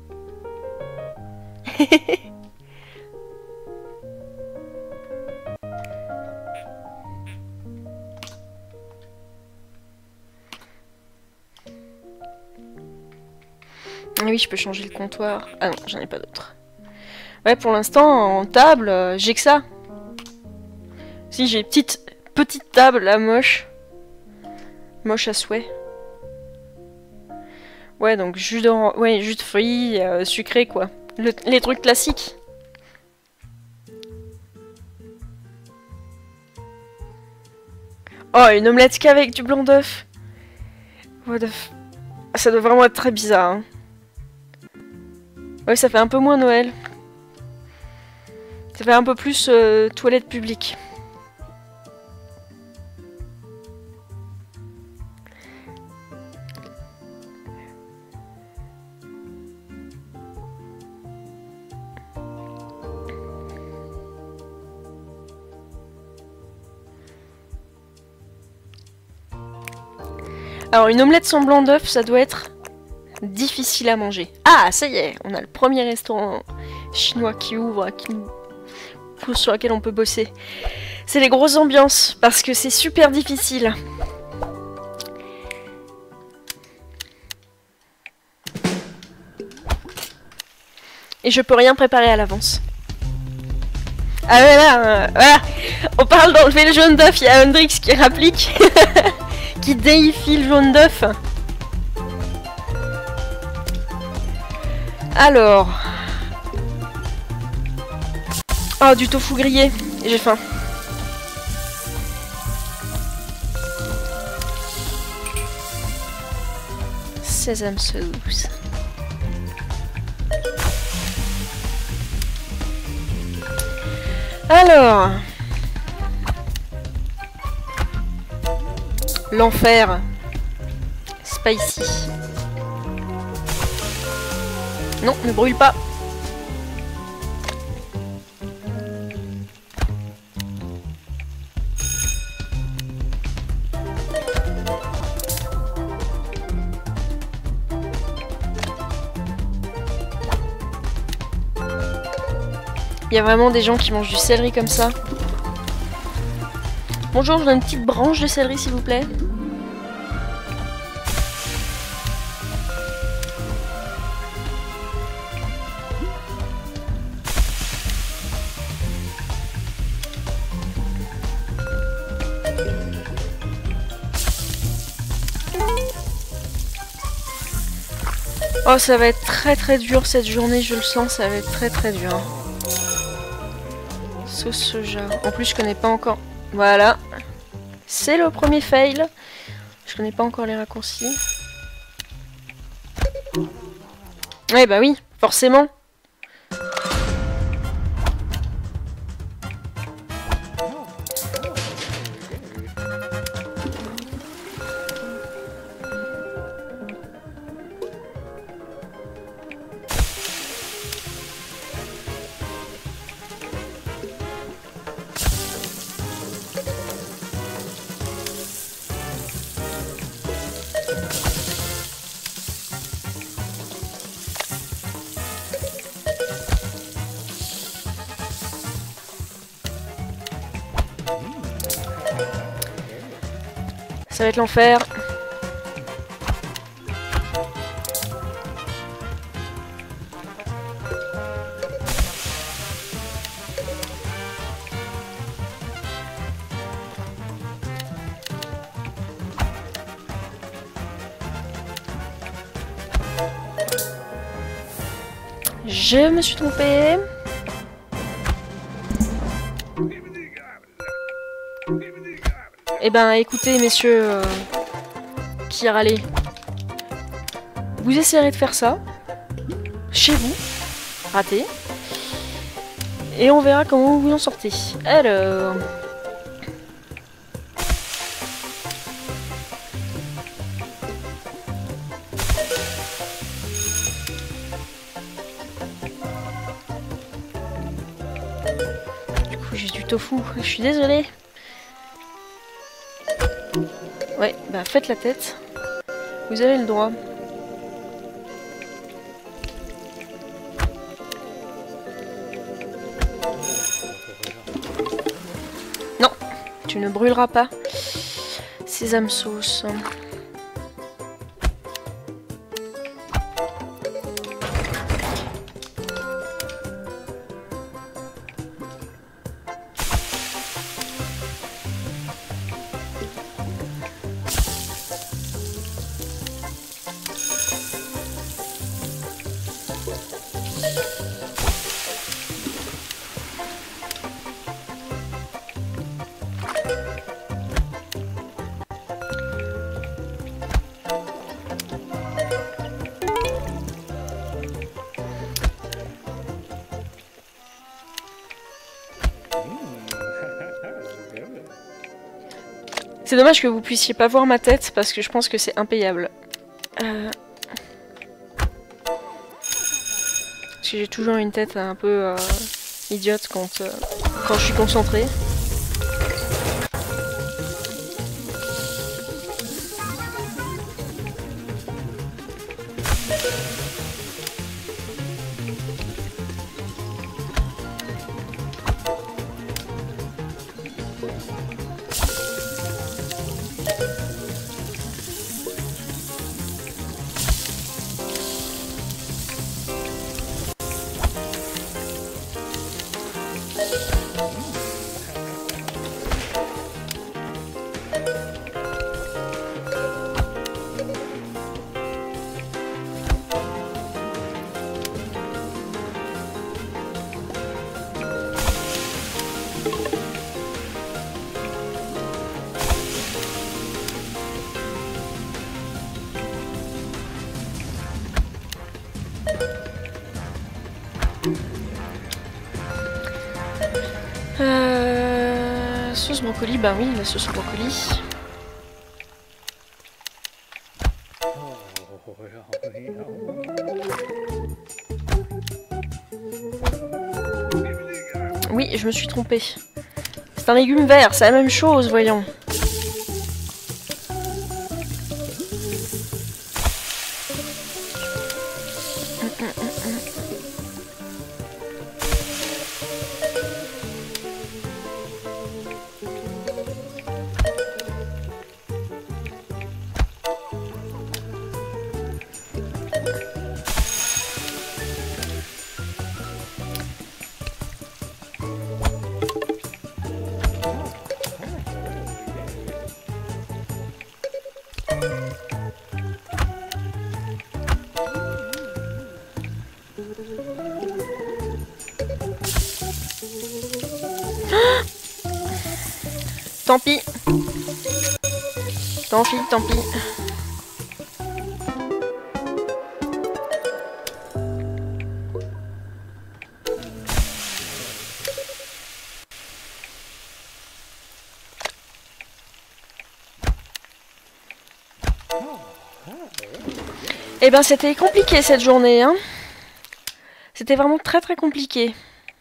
S1: Oui, je peux changer le comptoir. Ah non, j'en ai pas d'autre. Ouais, pour l'instant, en table, j'ai que ça. Si, j'ai petite table, là, moche. Moche à souhait. Ouais, donc jus de fruits, sucré, quoi. Les trucs classiques. Oh, une omelette qu'avec du blanc d'œuf. Ça doit vraiment être très bizarre, hein. Ouais, ça fait un peu moins Noël. Ça fait un peu plus toilette publique. Alors, une omelette sans blanc d'œuf, ça doit être difficile à manger. Ah, ça y est, on a le premier restaurant chinois qui ouvre, sur lequel on peut bosser. C'est les grosses ambiances, parce que c'est super difficile. Et je peux rien préparer à l'avance. Ah ouais, là, voilà. On parle d'enlever le jaune d'œuf, il y a Hendrix qui réplique. Qui déifie le jaune d'œuf. Alors. Oh, du tofu grillé. J'ai faim. Sésame sauce. Alors. L'enfer. Spicy. Non, ne brûle pas. Il y a vraiment des gens qui mangent du céleri comme ça. Bonjour, je voudrais une petite branche de céleri s'il vous plaît. Oh, ça va être très dur cette journée, je le sens, ça va être très dur. Sauce soja. En plus, je connais pas encore. Voilà. C'est le premier fail. Je connais pas encore les raccourcis. Ouais, bah oui, forcément. Ça va être l'enfer. Je me suis trompée. Eh ben, écoutez, messieurs, qui râlez, vous essayerez de faire ça chez vous, raté, et on verra comment vous en sortez. Alors, du coup, j'ai du tofu. Je suis désolée. Ouais, bah faites la tête. Vous avez le droit. Non, tu ne brûleras pas. Sésame sauce. C'est dommage que vous puissiez pas voir ma tête parce que je pense que c'est impayable. Parce que j'ai toujours une tête un peu idiote quand je suis concentrée. Sauce brocoli, bah oui, la sauce brocoli. Oui, je me suis trompée. C'est un légume vert, c'est la même chose, voyons. Tant pis. Tant pis, tant pis. Eh ben c'était compliqué cette journée, hein. C'était vraiment très très compliqué.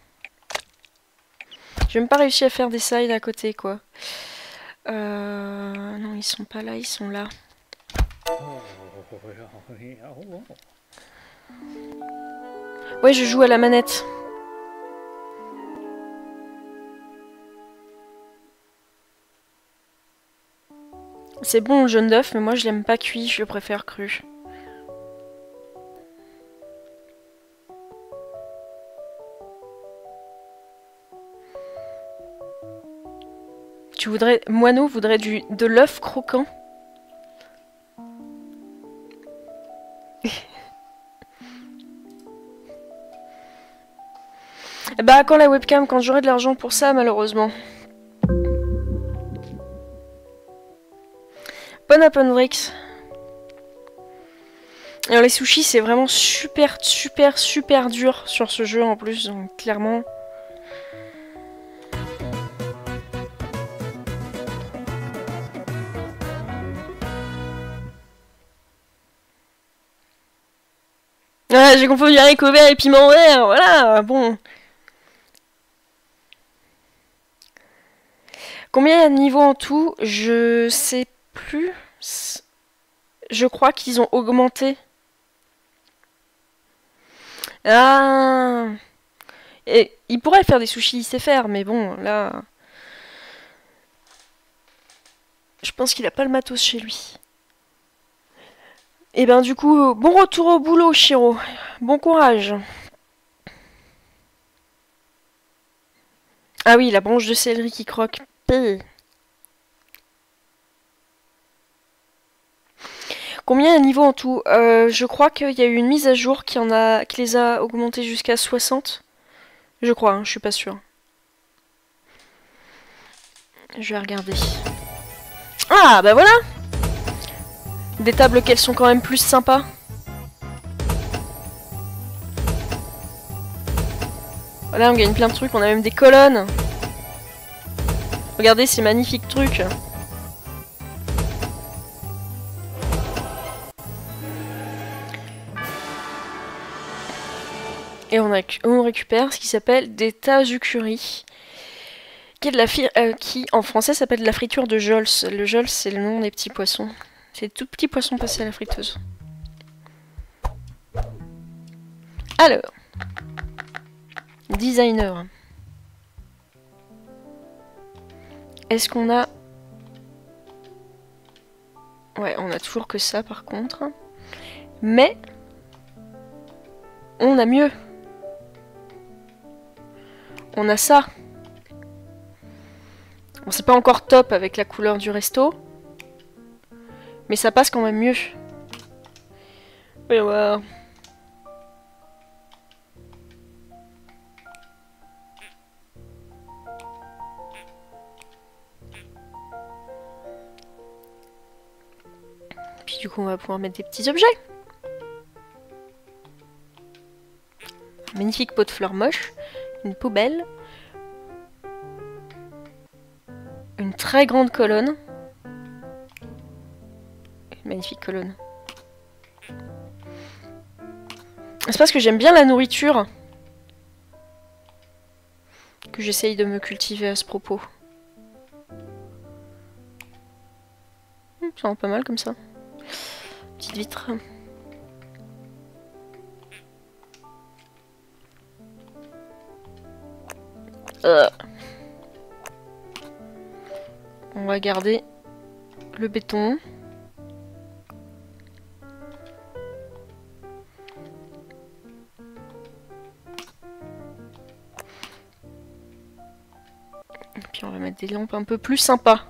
S1: J'ai même pas réussi à faire des sides à côté, quoi. Non, ils sont pas là, ils sont là. Ouais, je joue à la manette. C'est bon le jaune d'œuf, mais moi je l'aime pas cuit, je le préfère cru. Tu voudrais... Moineau voudrait de l'œuf croquant. Bah quand la webcam, quand j'aurai de l'argent pour ça malheureusement. Bon Appenbrix. Alors les sushis c'est vraiment super dur sur ce jeu en plus, donc clairement... Ah, j'ai confondu haricots verts et piment vert, voilà, bon. Combien il y a de niveaux en tout? Je sais plus. Je crois qu'ils ont augmenté. Ah. Et il pourrait faire des sushis, il sait faire, mais bon, là... Je pense qu'il a pas le matos chez lui. Et ben du coup, bon retour au boulot, Shiro. Bon courage. Ah oui, la branche de céleri qui croque. Pé. Combien de niveaux en tout? Je crois qu'il y a eu une mise à jour qui les a augmentés jusqu'à 60. Je crois, hein, je suis pas sûre. Je vais regarder. Ah, bah voilà! Des tables qu'elles sont quand même plus sympas. Voilà, on gagne plein de trucs, on a même des colonnes. Regardez ces magnifiques trucs. Et on récupère ce qui s'appelle des tazukuri. Qui en français s'appelle de la friture de Jols. Le Jols c'est le nom des petits poissons. C'est des tout petits poissons passés à la friteuse. Alors. Designer. Est-ce qu'on a... Ouais, on a toujours que ça par contre. Mais... on a mieux. On a ça. Bon, c'est pas encore top avec la couleur du resto. Mais ça passe quand même mieux. Voyons voir. Puis du coup on va pouvoir mettre des petits objets. Un magnifique pot de fleurs moche. Une poubelle. Une très grande colonne. Une magnifique colonne. C'est parce que j'aime bien la nourriture que j'essaye de me cultiver à ce propos. Ça rend pas mal comme ça. Petite vitre. On va garder le béton. Et puis on va mettre des lampes un peu plus sympas.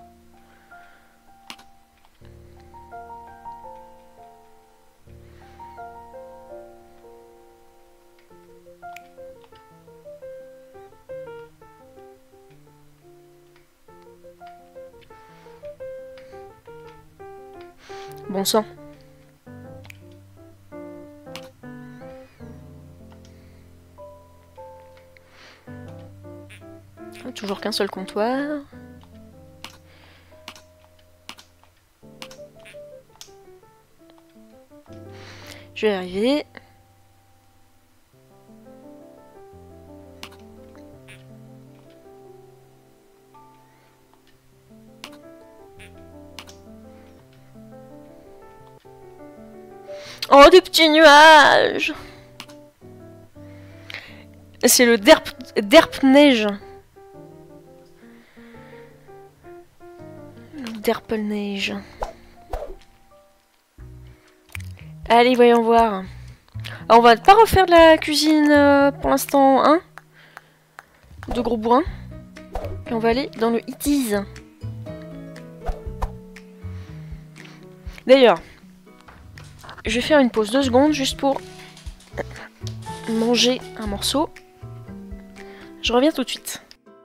S1: Bon sang. Toujours qu'un seul comptoir. Je vais arriver. Oh, des petits nuages! C'est le derp neige. Derpel neige. Allez, voyons voir. Alors, on va pas refaire de la cuisine pour l'instant, hein, de gros bourrin. Et on va aller dans le It Is. D'ailleurs, je vais faire une pause 2 secondes juste pour manger un morceau. Je reviens tout de suite.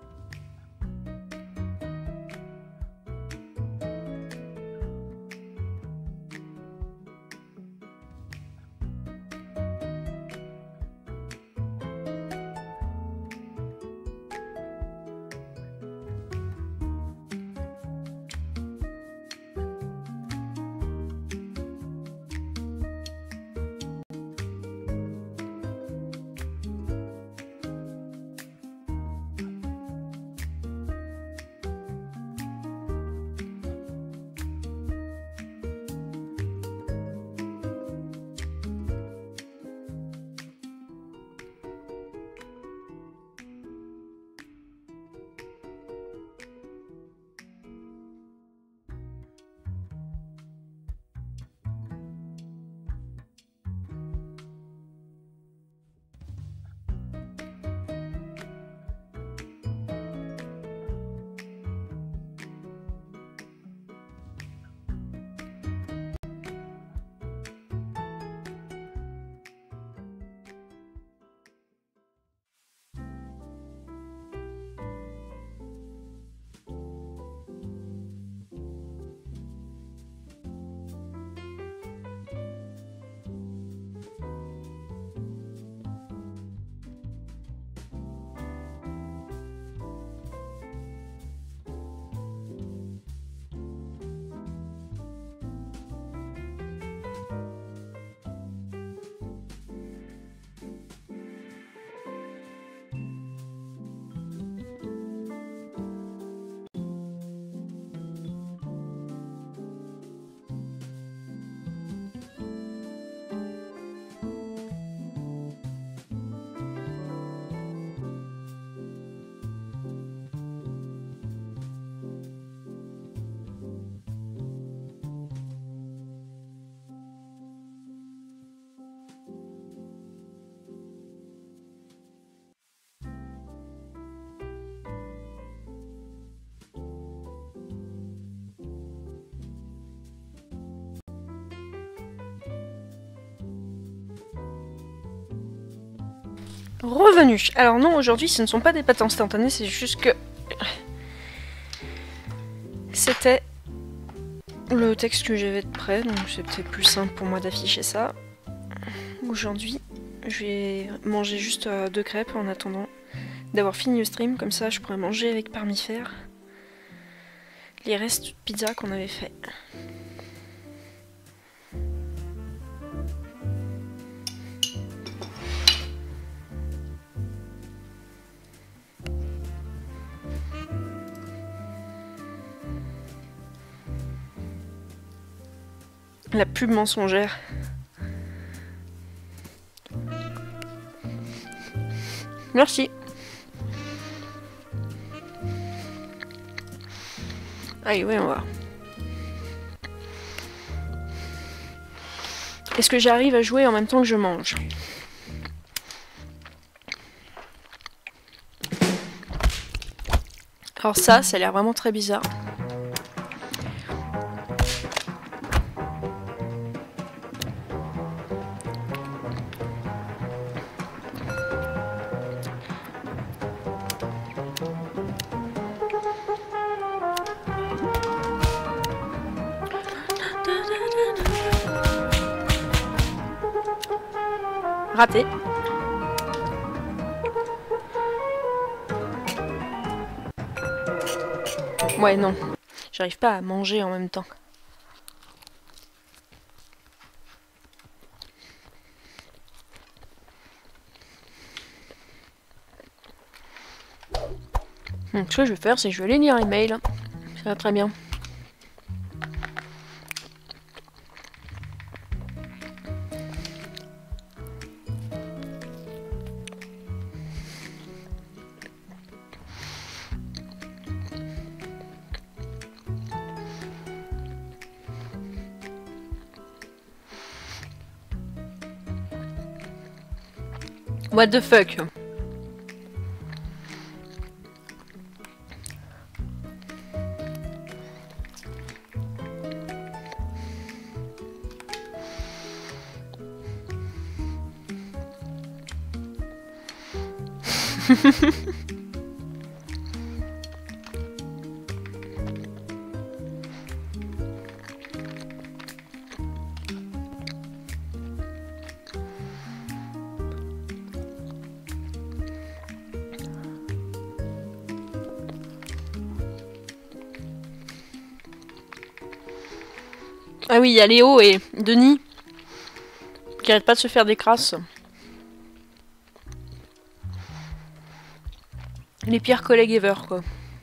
S1: Revenu. Alors non, aujourd'hui ce ne sont pas des pâtes instantanées, c'est juste que c'était le texte que j'avais de près, donc c'était plus simple pour moi d'afficher ça. Aujourd'hui, je vais manger juste 2 crêpes en attendant d'avoir fini le stream, comme ça je pourrais manger avec parmifère les restes de pizza qu'on avait fait. La pub mensongère. Merci. Allez, voyons voir. Est-ce que j'arrive à jouer en même temps que je mange? Alors ça a l'air vraiment très bizarre. Raté. Ouais, non. J'arrive pas à manger en même temps. Donc, ce que je vais faire, c'est que je vais aller lire les mails. Ça va très bien. What the fuck? Ah oui, il y a Léo et Denis qui arrêtent pas de se faire des crasses. Les pires collègues ever, quoi.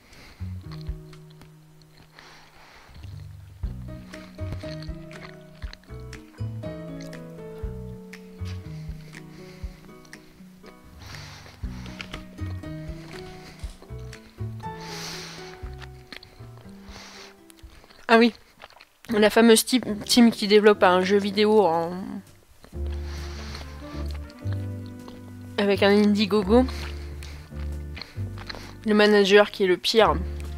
S1: Ah oui, la fameuse team qui développe un jeu vidéo avec un Indiegogo. Le manager qui est le pire.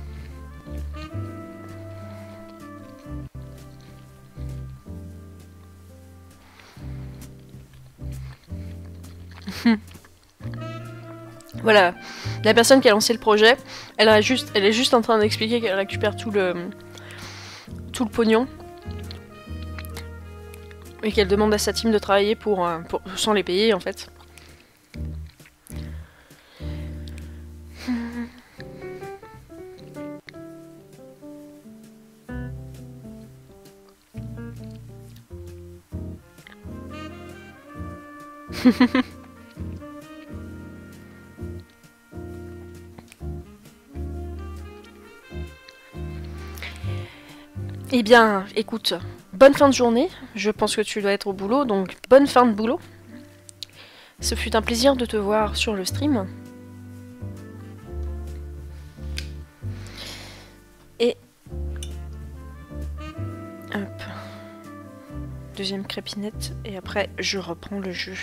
S1: Voilà, la personne qui a lancé le projet, elle est juste en train d'expliquer qu'elle récupère tout le pognon et qu'elle demande à sa team de travailler sans les payer en fait. Eh bien, écoute, bonne fin de journée. Je pense que tu dois être au boulot, donc bonne fin de boulot. Ce fut un plaisir de te voir sur le stream. Et... hop. Deuxième crépinette, et après je reprends le jeu.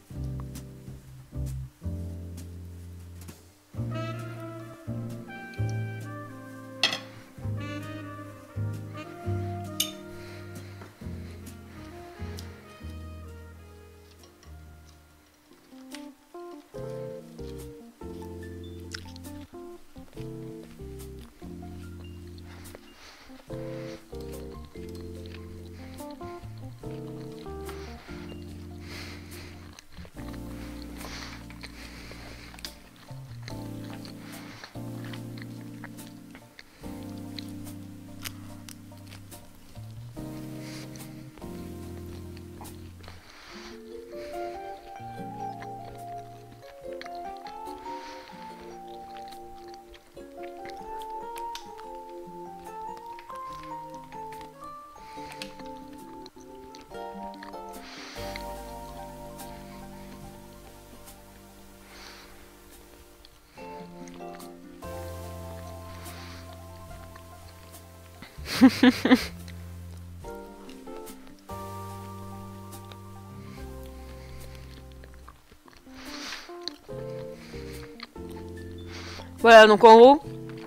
S1: Voilà, donc en gros,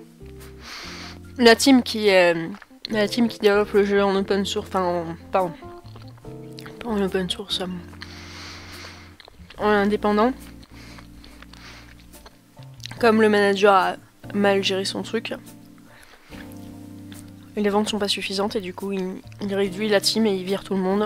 S1: la team qui développe le jeu en open source, enfin, pardon, pas en open source, en indépendant, comme le manager a mal géré son truc, les ventes sont pas suffisantes et du coup il réduit la team et il vire tout le monde.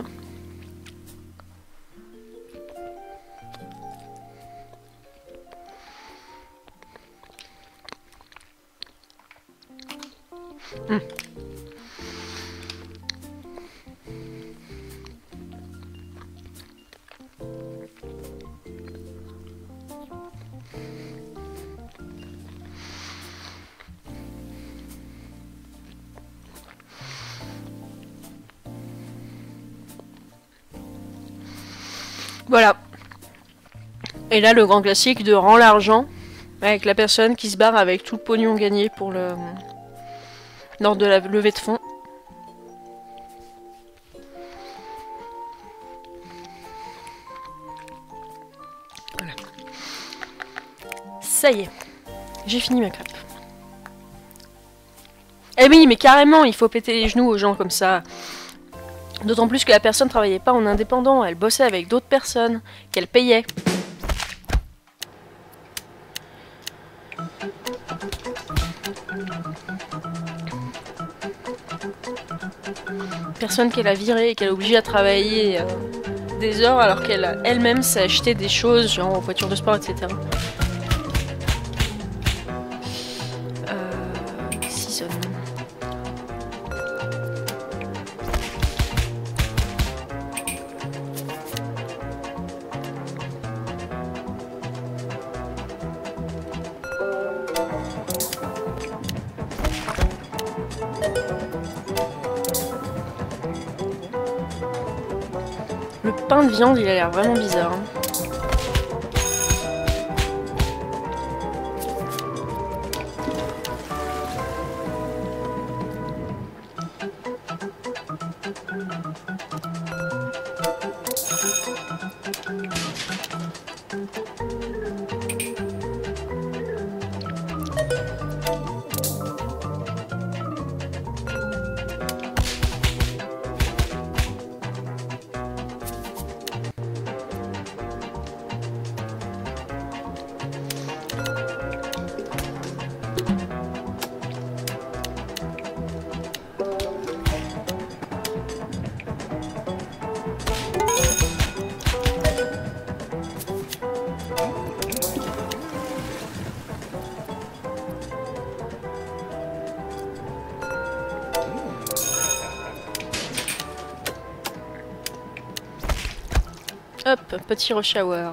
S1: Voilà. Et là, le grand classique de rend l'argent avec la personne qui se barre avec tout le pognon gagné pour lors de la levée de fonds. Voilà. Ça y est, j'ai fini ma crêpe. Eh oui, mais carrément, il faut péter les genoux aux gens comme ça. D'autant plus que la personne travaillait pas en indépendant, elle bossait avec d'autres personnes, qu'elle payait. Personne qu'elle a virée et qu'elle a obligée à travailler des heures alors qu'elle elle-même s'est acheté des choses, genre voiture de sport, etc. Season. Le pain de viande, il a l'air vraiment bizarre. Hein. Hop, petit rush hour.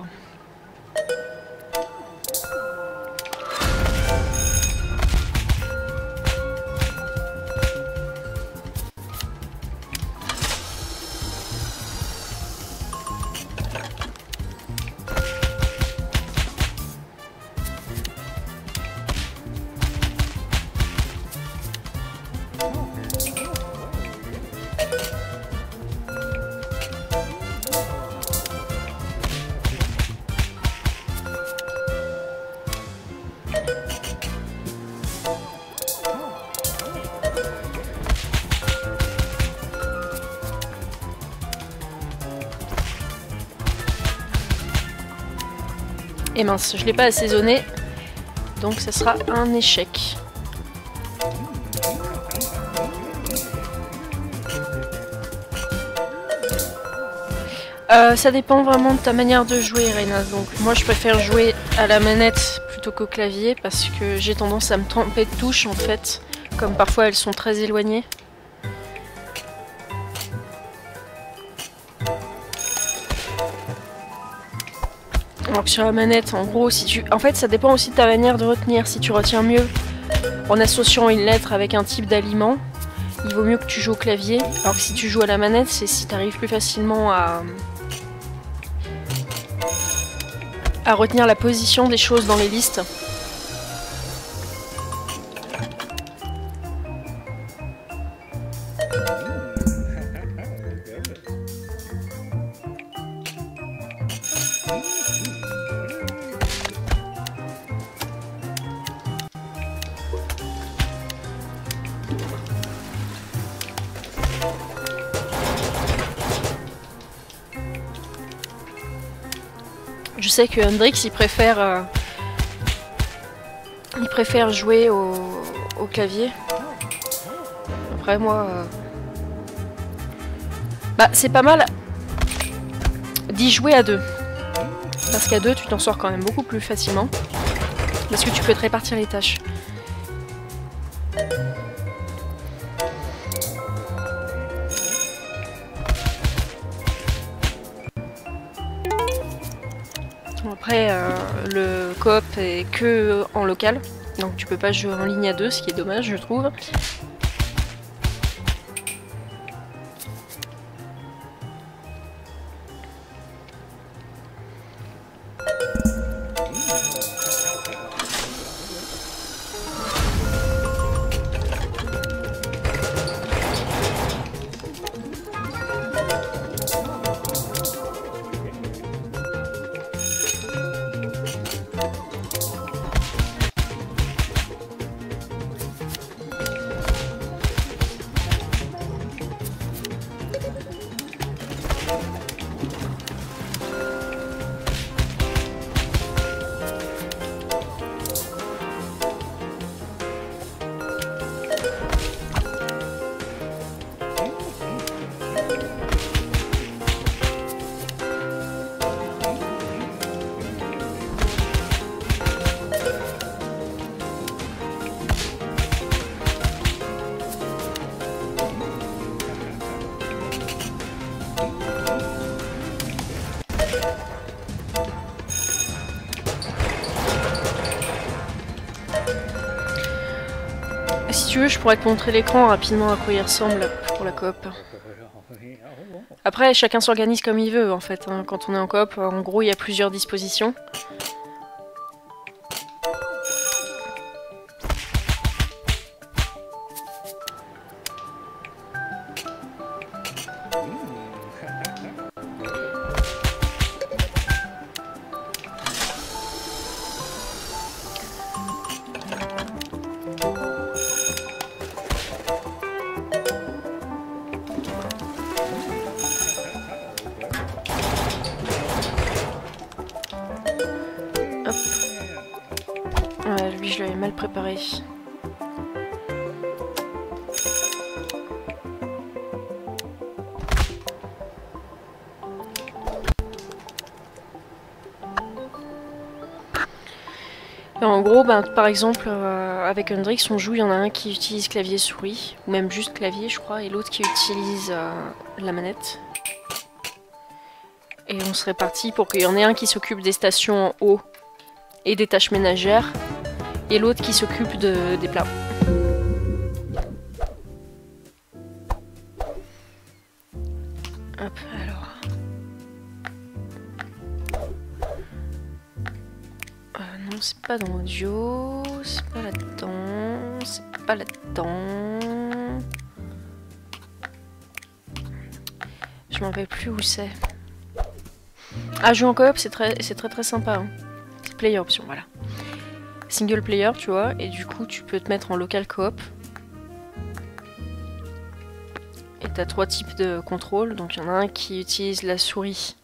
S1: Et mince, je l'ai pas assaisonné, donc ça sera un échec. Ça dépend vraiment de ta manière de jouer, Reina. Donc moi je préfère jouer à la manette plutôt qu'au clavier parce que j'ai tendance à me tromper de touches en fait, comme parfois elles sont très éloignées. Donc sur la manette, en gros, si tu... En fait, ça dépend aussi de ta manière de retenir. Si tu retiens mieux en associant une lettre avec un type d'aliment, il vaut mieux que tu joues au clavier. Alors que si tu joues à la manette, c'est si tu arrives plus facilement à retenir la position des choses dans les listes. Je sais que Hendrix il préfère jouer au clavier. Après moi, bah c'est pas mal d'y jouer à deux. Parce qu'à deux tu t'en sors quand même beaucoup plus facilement. Parce que tu peux te répartir les tâches. Après, le coop est que en local, donc tu peux pas jouer en ligne à deux, ce qui est dommage, je trouve. tu veux, je pourrais te montrer l'écran rapidement à quoi il ressemble pour la coop. Après, chacun s'organise comme il veut en fait. Hein. Quand on est en coop, en gros, il y a plusieurs dispositions. Lui, je l'avais mal préparé. Et en gros, ben, par exemple, avec Hendrix, on joue, il y en a un qui utilise clavier-souris, ou même juste clavier, je crois, et l'autre qui utilise la manette. Et on se répartit pour qu'il y en ait un qui s'occupe des stations en haut et des tâches ménagères, et l'autre qui s'occupe des plats. Hop, alors. Non, c'est pas dans l'audio, c'est pas là-dedans, c'est pas là-dedans. Je m'en rappelle plus où c'est. Ah, jouer en coop, c'est très sympa. Hein. C'est player option, voilà. Single player, tu vois, et du coup, tu peux te mettre en local coop. Et t'as 3 types de contrôle. Donc, il y en a un qui utilise la souris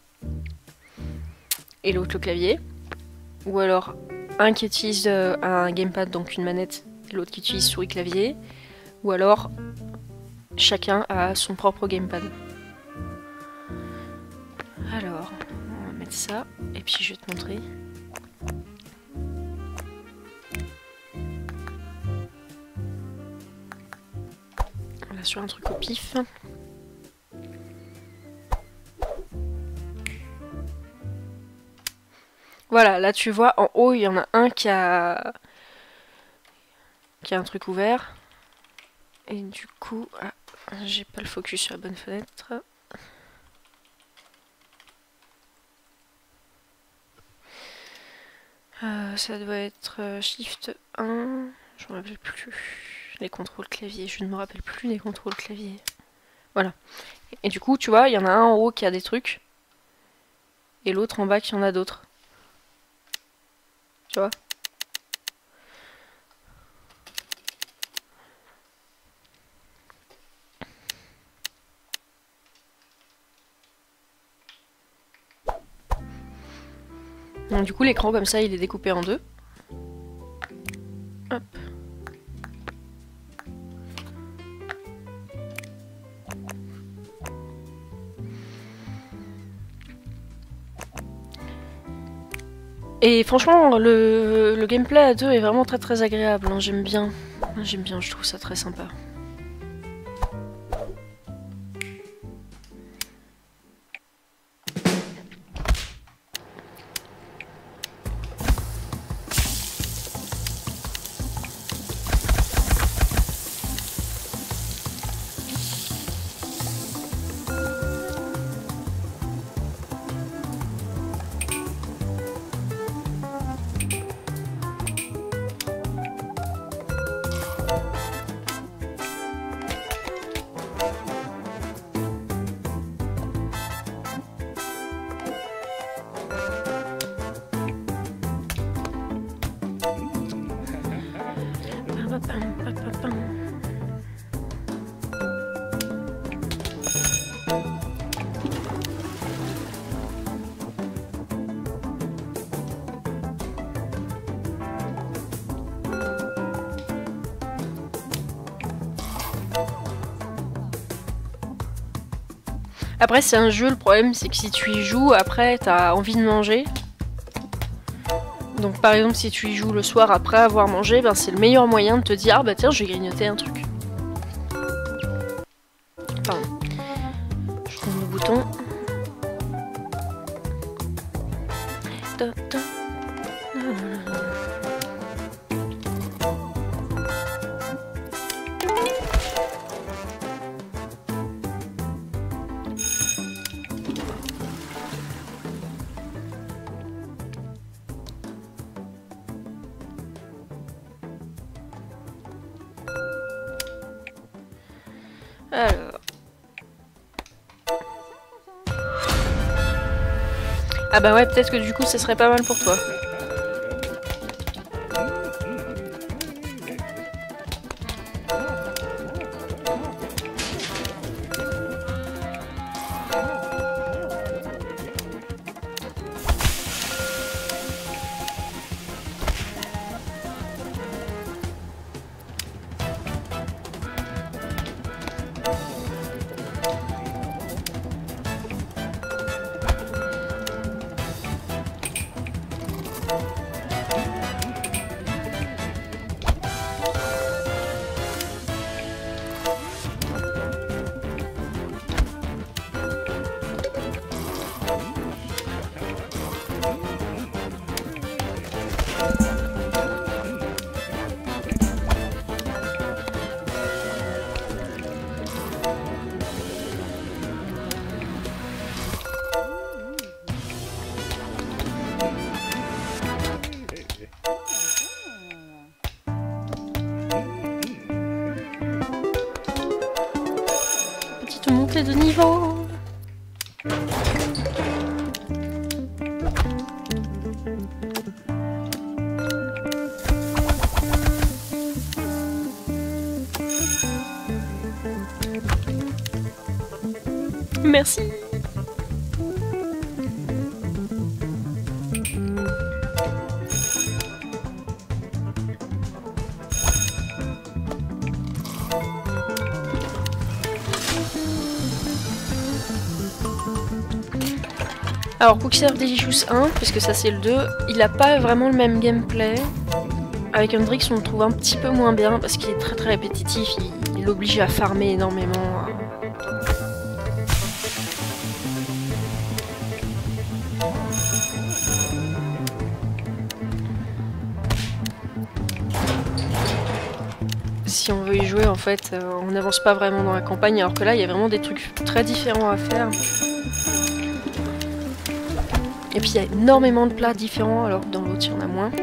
S1: et l'autre le clavier. Ou alors, un qui utilise un gamepad, donc une manette, et l'autre qui utilise souris-clavier. Ou alors, chacun a son propre gamepad. Alors, on va mettre ça, et puis je vais te montrer. Là, sur un truc au pif. Voilà, là tu vois, en haut, il y en a un qui a un truc ouvert. Et du coup, ah, j'ai pas le focus sur la bonne fenêtre. Ça doit être Shift 1, je me rappelle plus. Les contrôles clavier, je ne me rappelle plus les contrôles clavier. Voilà. Et du coup, tu vois, il y en a un en haut qui a des trucs. Et l'autre en bas qui en a d'autres. Tu vois ? Donc, du coup, l'écran comme ça, il est découpé en deux. Hop. Et franchement, le gameplay à deux est vraiment très agréable. Hein. J'aime bien, je trouve ça très sympa. Après, c'est un jeu, le problème c'est que si tu y joues, après t'as envie de manger. Donc par exemple, si tu y joues le soir après avoir mangé, ben, c'est le meilleur moyen de te dire ah bah tiens, je vais grignoter un truc. Enfin, je tourne le bouton. Alors. Ah bah ouais, peut-être que du coup, ça serait pas mal pour toi. Petite montée de niveau. Merci. Alors Quicksilver Delicious 1, parce que ça c'est le 2, il a pas vraiment le même gameplay. Avec Hendrix on le trouve un petit peu moins bien parce qu'il est très très répétitif, il l'oblige à farmer énormément. Si on veut y jouer en fait, on n'avance pas vraiment dans la campagne, alors que là il y a vraiment des trucs très différents à faire. Et puis il y a énormément de plats différents, alors que dans l'autre il y en a moins.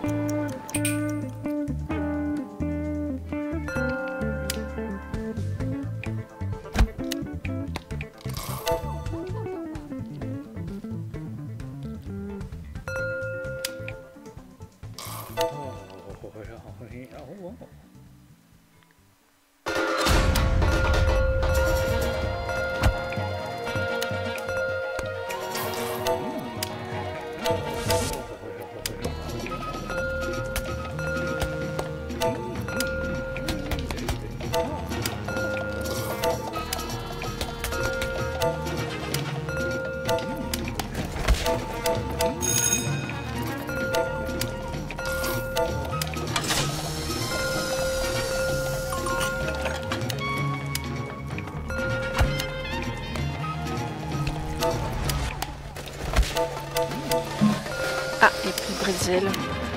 S1: Ah, et plus de bretzel.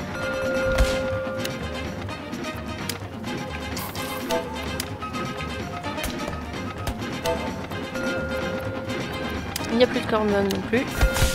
S1: Il n'y a plus de corn dog non plus.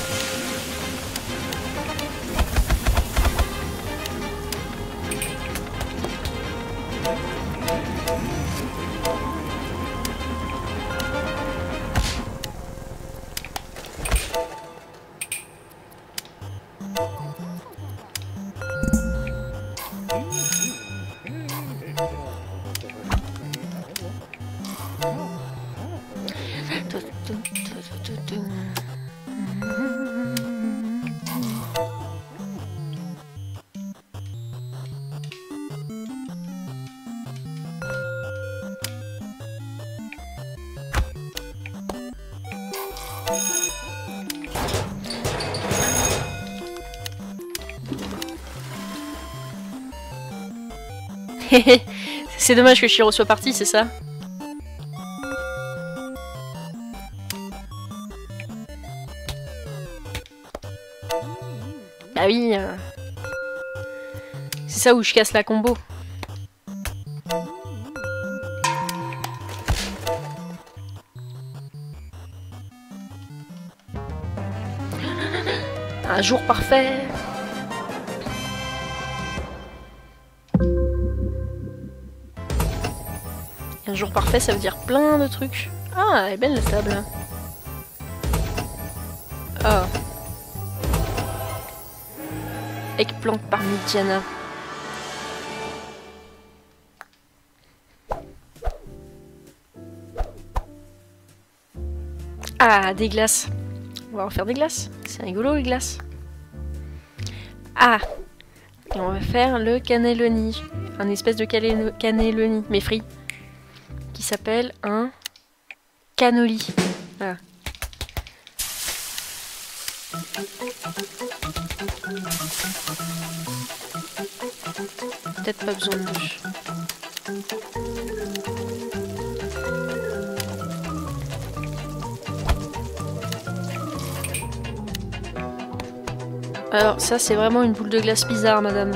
S1: C'est dommage que Shiro soit parti, c'est ça? Bah oui, c'est ça où je casse la combo. Un jour parfait. Un Un jour parfait, ça veut dire plein de trucs. Ah, elle est belle la table. Oh. Eggplant parmigiana. Ah, des glaces. On va refaire des glaces. C'est rigolo les glaces. Ah, et on va faire le cannelloni. Un espèce de cannelloni, mais frit. Qui s'appelle un cannoli. Voilà. Peut-être pas besoin de bûche. Alors ça c'est vraiment une boule de glace bizarre madame.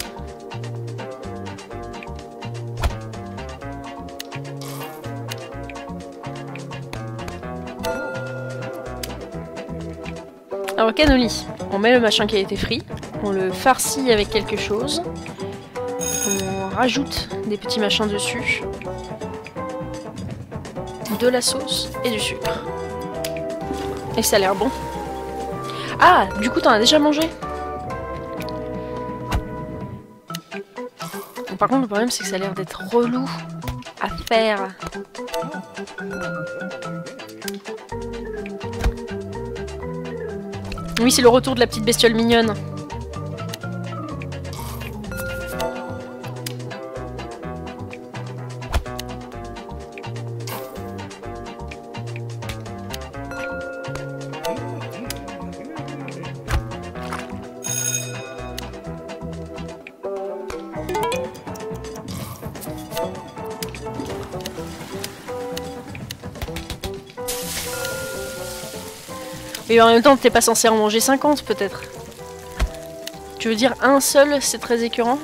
S1: Alors cannoli, on met le machin qui a été frit, on le farcit avec quelque chose, on rajoute des petits machins dessus, de la sauce et du sucre. Et ça a l'air bon. Ah, du coup t'en as déjà mangé? Bon, par contre le problème c'est que ça a l'air d'être relou à faire. Oui, c'est le retour de la petite bestiole mignonne. Et en même temps, t'es pas censé en manger 50 peut-être. Tu veux dire un seul, c'est très écœurant?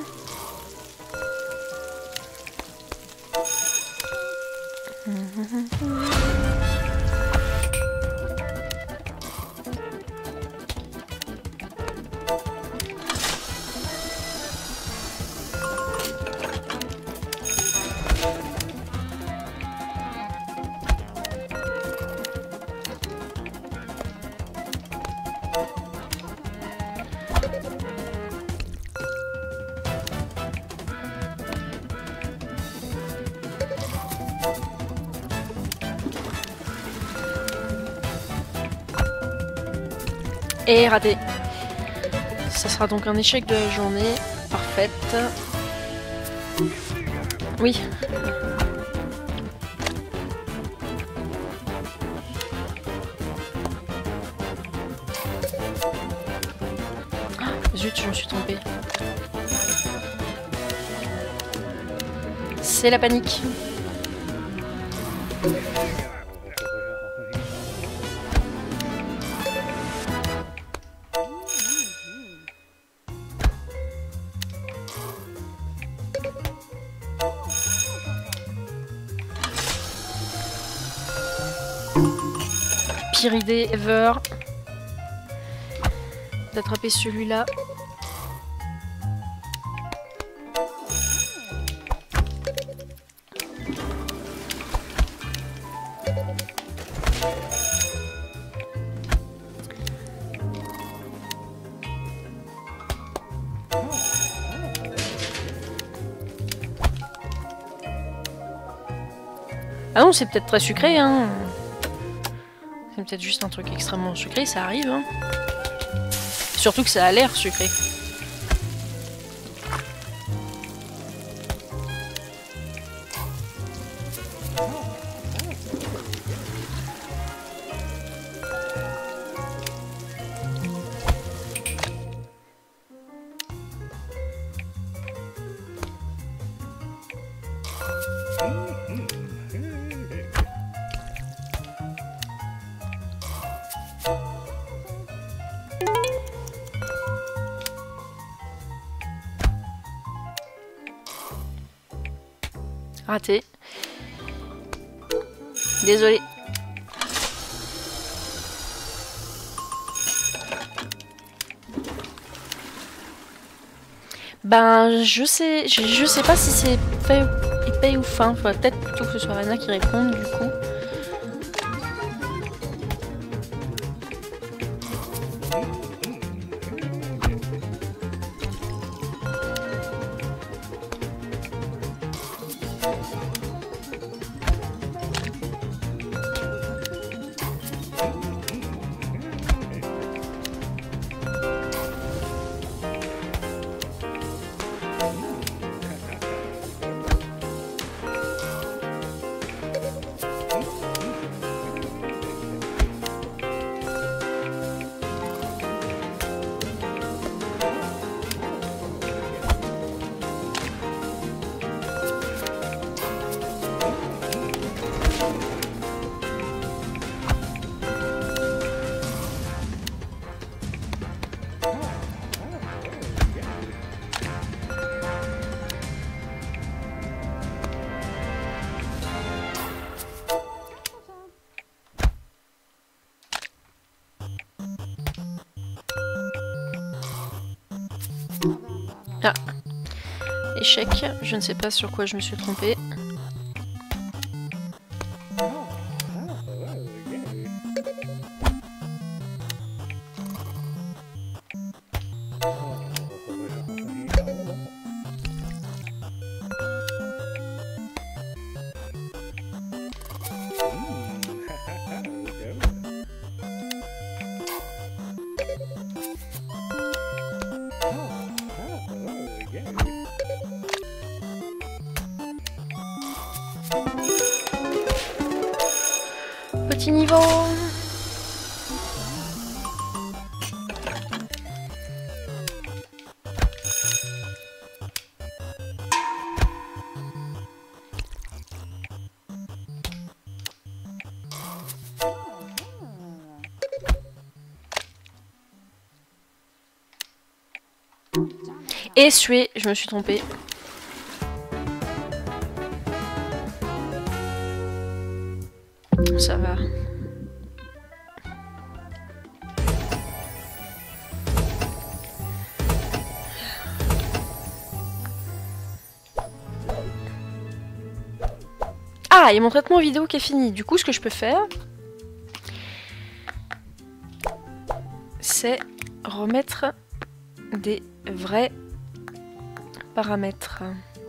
S1: Et raté. Ça sera donc un échec de la journée. Parfaite. Oui. Ah, zut, je me suis trompée. C'est la panique. Pire idée ever d'attraper celui-là. Ah non, c'est peut-être très sucré, hein. C'est peut-être juste un truc extrêmement sucré, ça arrive, hein. Surtout que ça a l'air sucré. Raté. Désolé. Ben, je sais pas si c'est fait épais ou fin. Faudrait peut-être plutôt que ce soit Rena qui réponde du coup. Ah, échec, je ne sais pas sur quoi je me suis trompée. Petit niveau. Essuyer, je me suis trompée. Ça va. Ah, il y a mon traitement vidéo qui est fini. Du coup, ce que je peux faire, c'est remettre des vrais paramètres.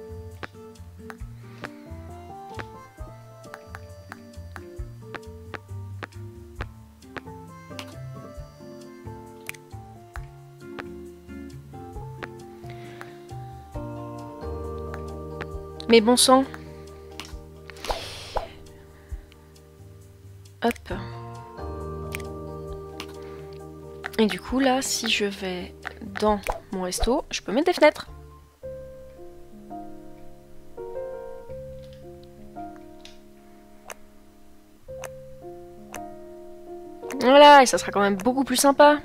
S1: Mais bon sang. Hop. Et du coup là, si je vais dans mon resto, je peux mettre des fenêtres. Voilà, et ça sera quand même beaucoup plus sympa.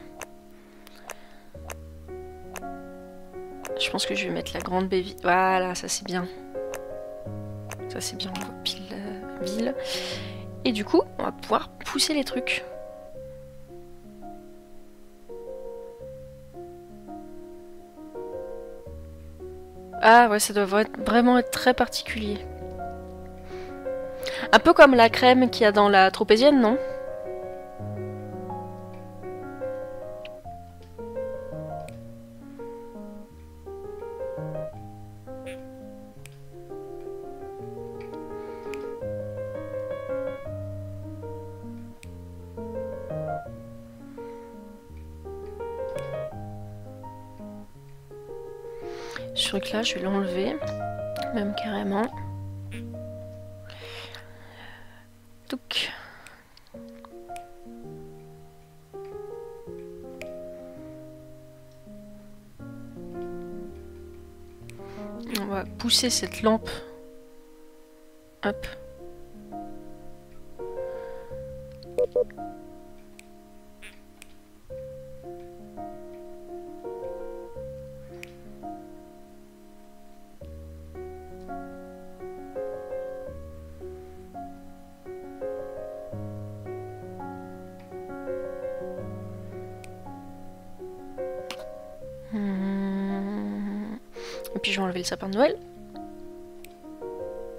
S1: Je pense que je vais mettre la grande baie vide. Voilà, ça c'est bien. Ça c'est bien, on voit pile ville. Et du coup, on va pouvoir pousser les trucs. Ah ouais, ça doit vraiment être très particulier. Un peu comme la crème qu'il y a dans la tropézienne, non ? Ce truc là, je vais l'enlever, même carrément. Touc. On va pousser cette lampe. Hop. Et puis je vais enlever le sapin de Noël.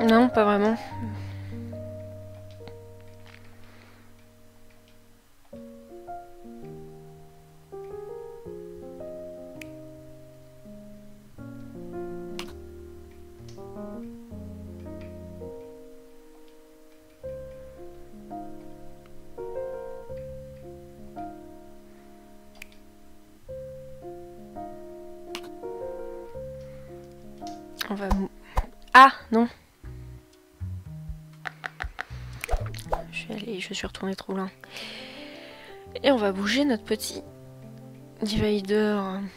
S1: Non, pas vraiment. On va... Ah, non. Je suis retournée trop loin. Et on va bouger notre petit divider.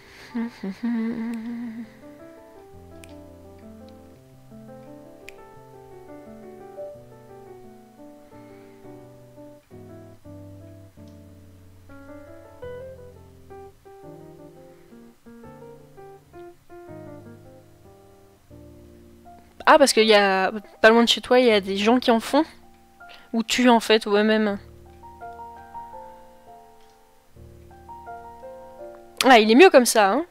S1: Ah, parce qu'il y a... Pas loin de chez toi, il y a des gens qui en font. Ou tuent en fait, ou eux-mêmes. Ah, il est mieux comme ça, hein.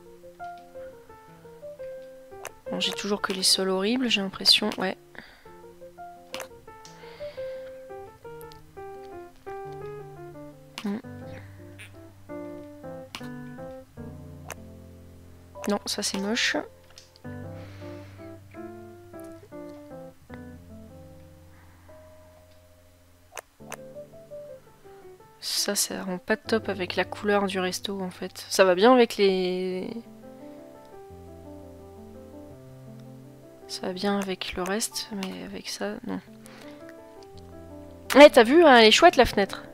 S1: Bon, j'ai toujours que les sols horribles, j'ai l'impression, ouais. Non, ça c'est moche. Ça rend pas top avec la couleur du resto en fait. Ça va bien avec les... Ça va bien avec le reste, mais avec ça, non. Ouais, t'as vu, hein, elle est chouette la fenêtre.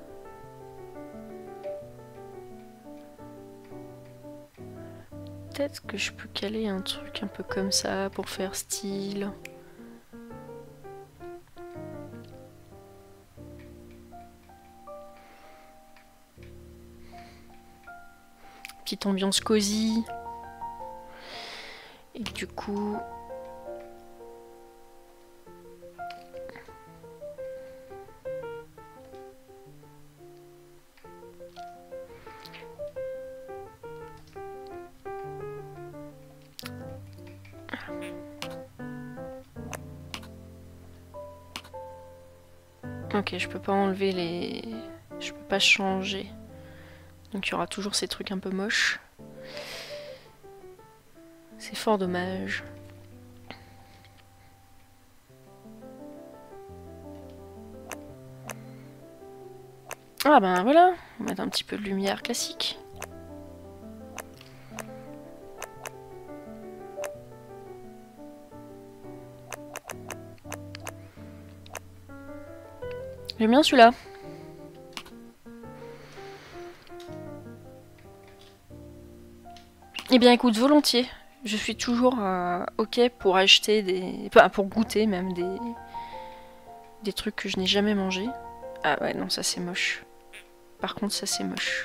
S1: Peut-être que je peux caler un truc un peu comme ça pour faire style. Petite ambiance cosy. Et du coup... Ok, je peux pas enlever les... Je peux pas changer. Donc il y aura toujours ces trucs un peu moches. C'est fort dommage. Ah ben voilà, on va mettre un petit peu de lumière classique. J'aime bien celui-là. Eh bien écoute, volontiers. Je suis toujours ok pour acheter des... Enfin, pour goûter même des trucs que je n'ai jamais mangés. Ah ouais, non, ça c'est moche. Par contre, ça c'est moche.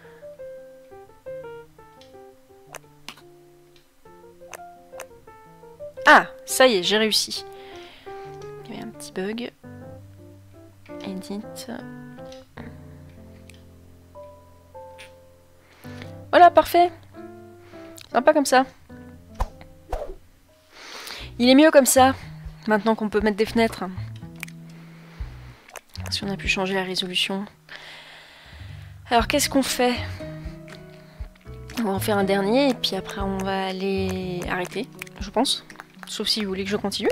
S1: Ah, ça y est, j'ai réussi. Il y avait un petit bug. Edit. Voilà, parfait. Sympa comme ça. Il est mieux comme ça, maintenant qu'on peut mettre des fenêtres. Si on a pu changer la résolution. Alors qu'est-ce qu'on fait? On va en faire un dernier et puis après on va aller arrêter, je pense. Sauf si vous voulez que je continue.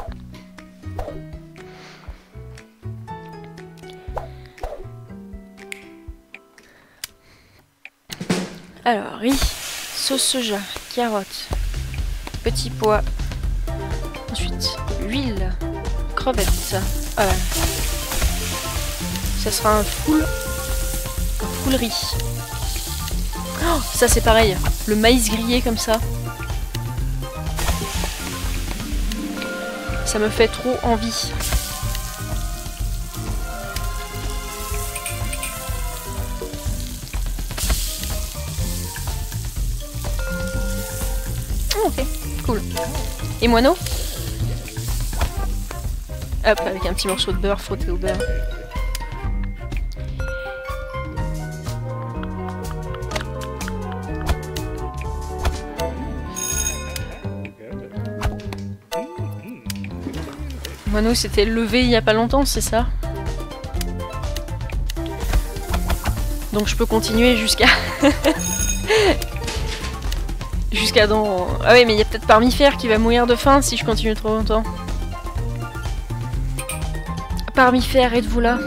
S1: Alors, riz, sauce soja, carottes, petits pois. Ensuite, huile, crevettes. Ça sera un full riz. Oh, ça c'est pareil, le maïs grillé comme ça. Ça me fait trop envie. Oh, ok, cool. Et moineau? Hop, avec un petit morceau de beurre frotté au beurre. Mono s'était levé il y a pas longtemps, c'est ça? Donc je peux continuer jusqu'à... jusqu'à dans... Ah oui, mais il y a peut-être Parmifère qui va mourir de faim si je continue trop longtemps. Parmifère, êtes-vous là?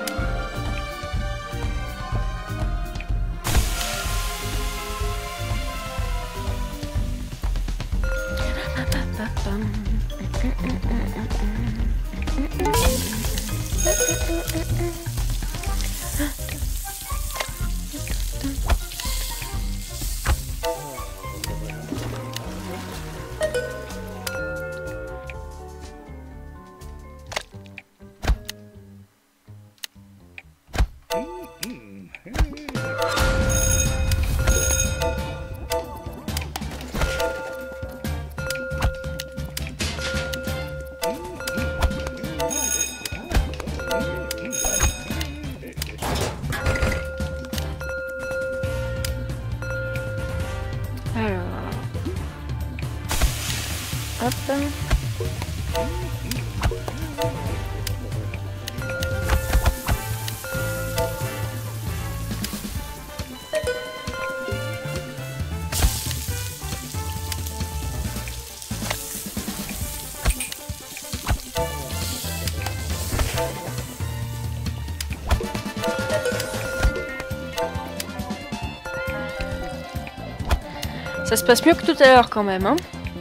S1: Ça se passe mieux que tout à l'heure quand même, hein.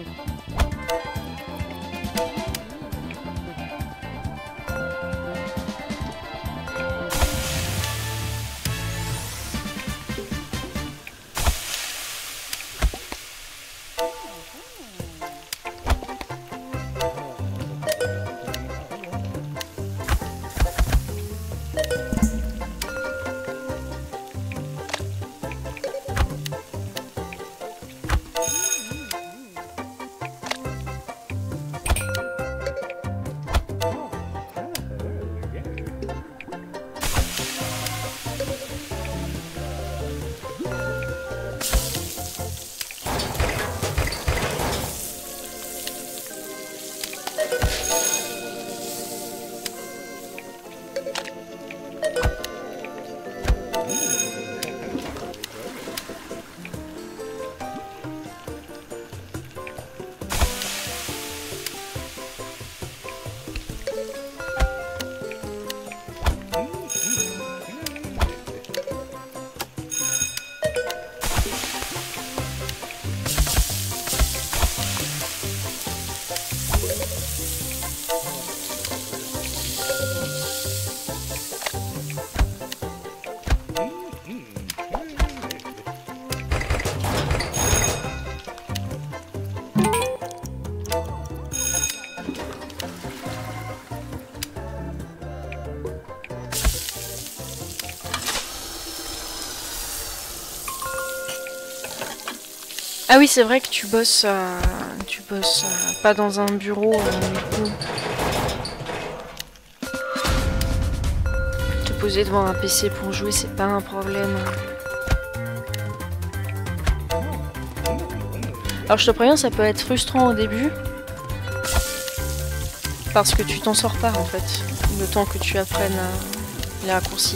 S1: Ah oui, c'est vrai que tu bosses pas dans un bureau. Du coup. Te poser devant un PC pour jouer, c'est pas un problème. Alors je te préviens, ça peut être frustrant au début. Parce que tu t'en sors pas en fait. Le temps que tu apprennes les raccourcis.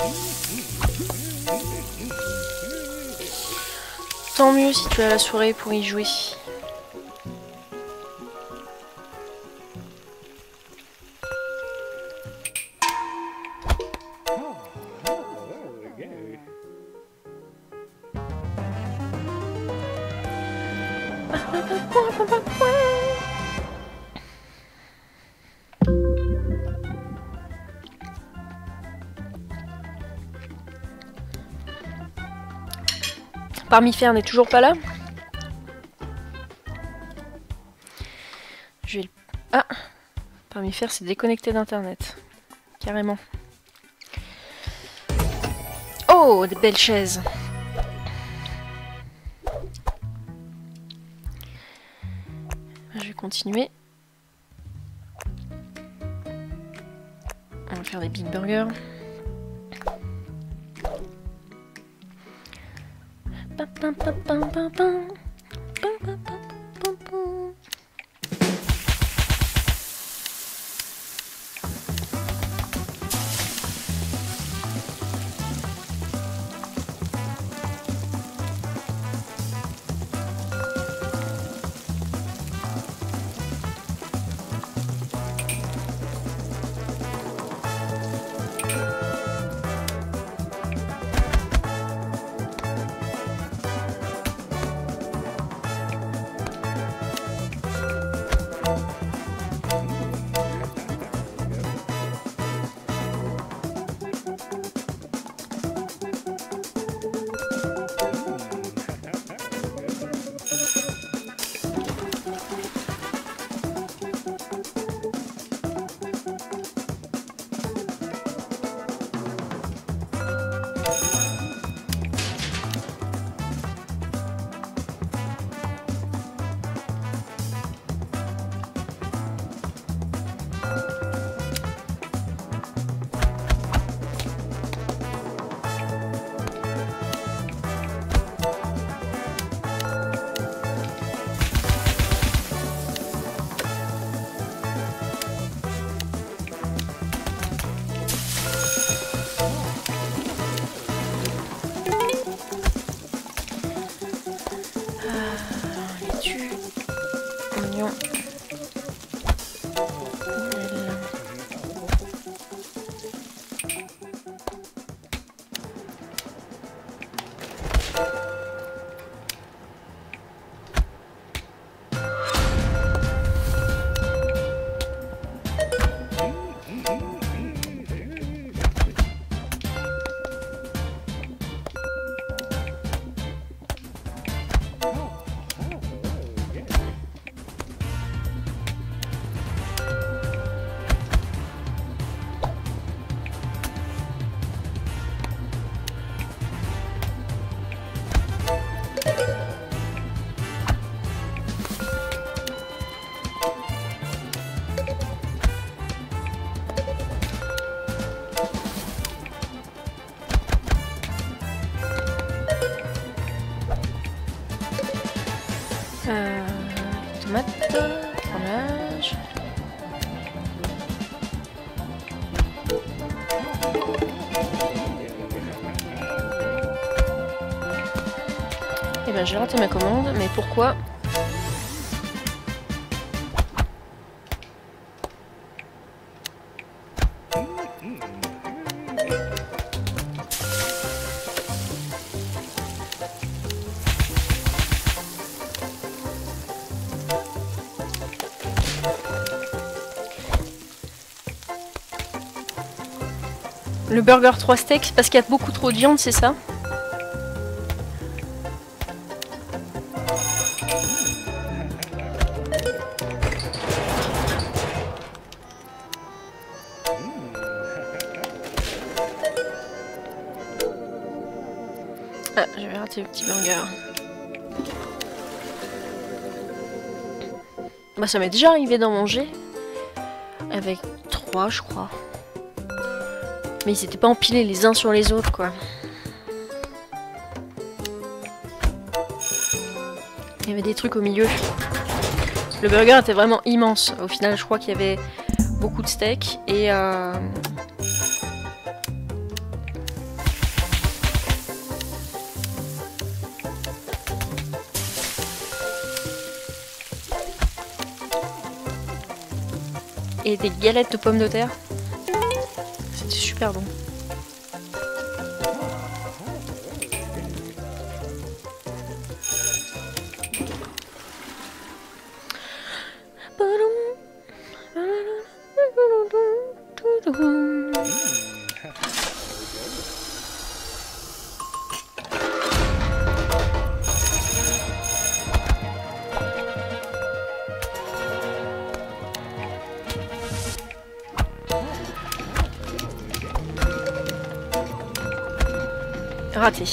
S1: Tant mieux si tu as la soirée pour y jouer. Parmifère n'est toujours pas là. Je vais... Ah, Parmifère s'est déconnecté d'internet. Carrément. Oh, des belles chaises. Je vais continuer. On va faire des big burgers. Tomate, fromage. Eh ben j'ai raté ma commande, mais pourquoi? Le burger 3 steaks, parce qu'il y a beaucoup trop de viande, c'est ça? Ah, j'avais raté le petit burger. Bah ça m'est déjà arrivé d'en manger. Avec 3, je crois. Mais ils s'étaient pas empilés les uns sur les autres, quoi. Il y avait des trucs au milieu. Le burger était vraiment immense. Au final, je crois qu'il y avait beaucoup de steaks et et des galettes de pommes de terre. C'était super bon. Raté.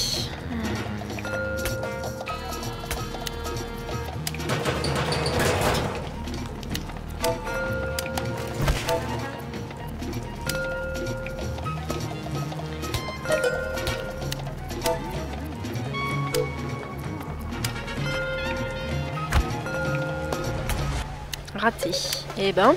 S1: Raté. Eh ben.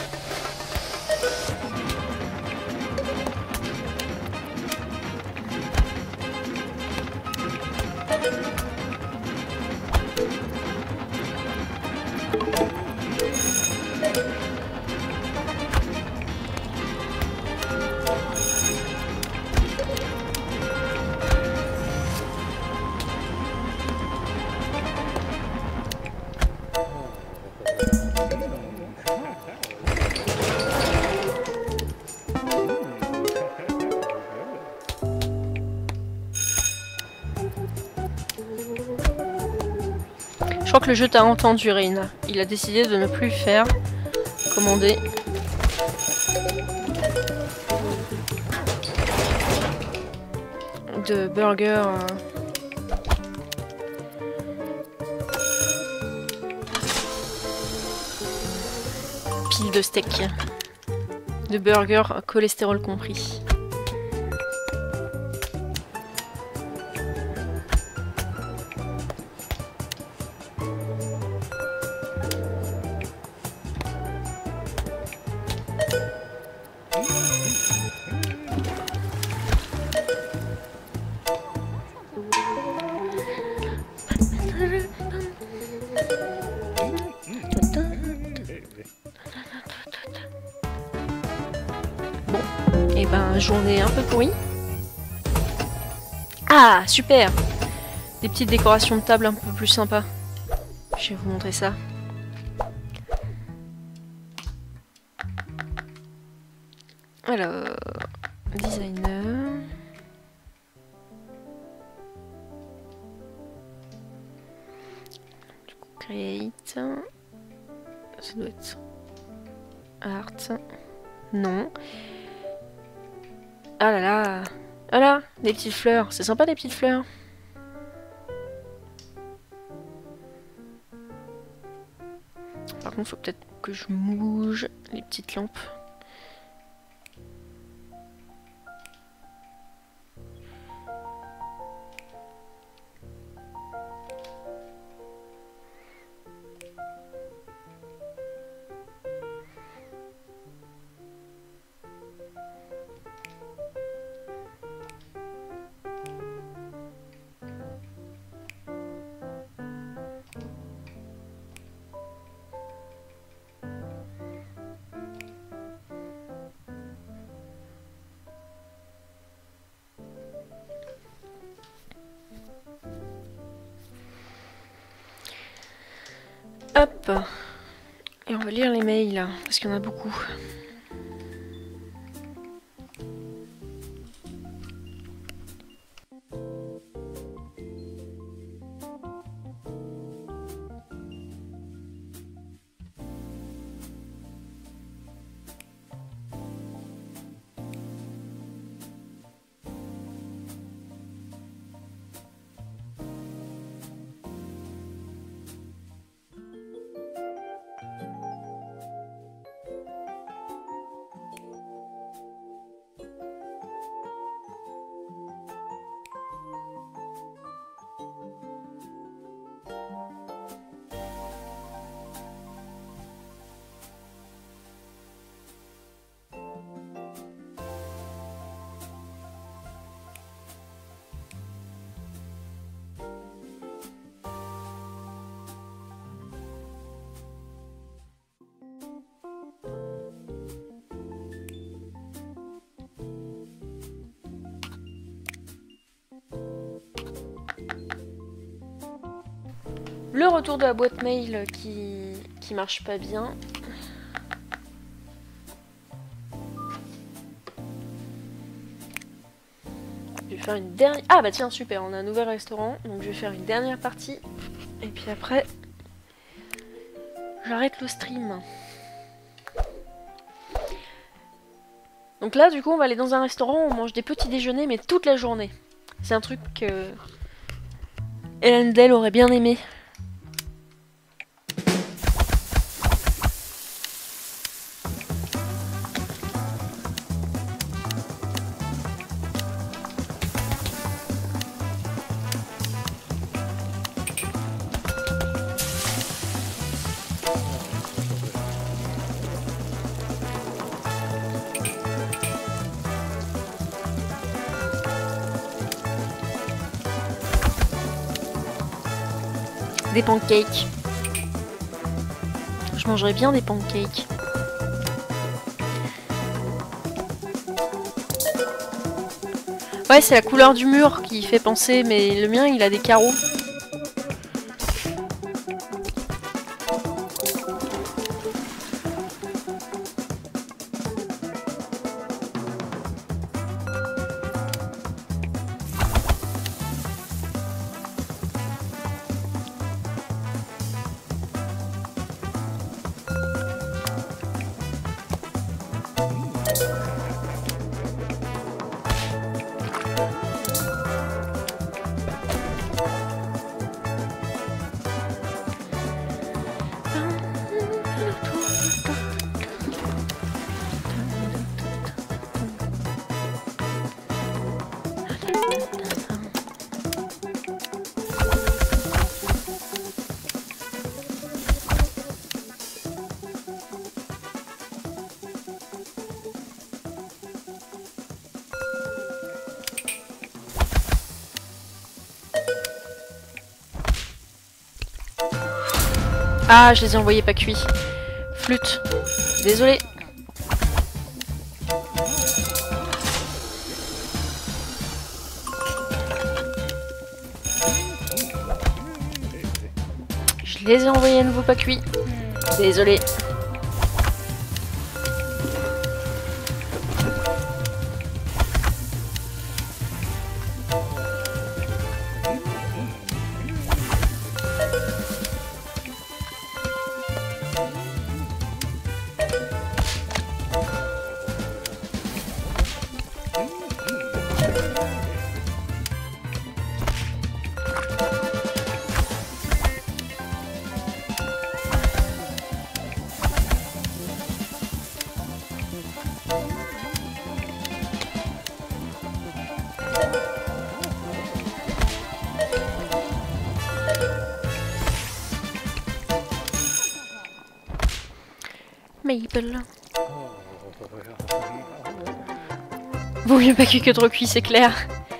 S1: Je crois que le jeu t'a entendu, Reina. Il a décidé de ne plus faire commander. De burger. Pile de steak. De burger, cholestérol compris. Et ben, journée un peu pourrie. Ah, super! Des petites décorations de table un peu plus sympas. Je vais vous montrer ça. Alors, designer. Du coup, create. Ça doit être art. Non. Ah là là. Ah là, des petites fleurs. C'est sympa, des petites fleurs. Par contre, faut peut-être que je bouge les petites lampes. Hop. Et on va lire les mails, parce qu'il y en a beaucoup. Le retour de la boîte mail qui marche pas bien. Je vais faire une dernière... Ah bah tiens, super, on a un nouvel restaurant. Donc je vais faire une dernière partie. Et puis après, j'arrête le stream. Donc là, du coup, on va aller dans un restaurant où on mange des petits déjeuners, mais toute la journée. C'est un truc que Hélène Dell aurait bien aimé. Des pancakes. Je mangerais bien des pancakes. Ouais, c'est la couleur du mur qui fait penser, mais le mien, il a des carreaux. Ah, je les ai envoyés pas cuits. Flûte. Désolé. Je les ai envoyés à nouveau pas cuits. Désolé. Maple. Vaut mieux pas cuit que trop cuit, c'est clair.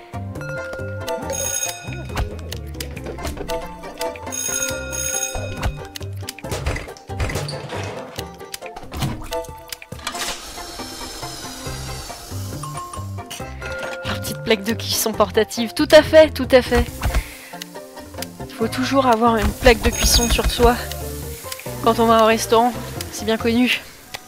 S1: Leur petite plaque de cuisson portative, tout à fait, tout à fait. Il faut toujours avoir une plaque de cuisson sur soi quand on va au restaurant. C'est bien connu.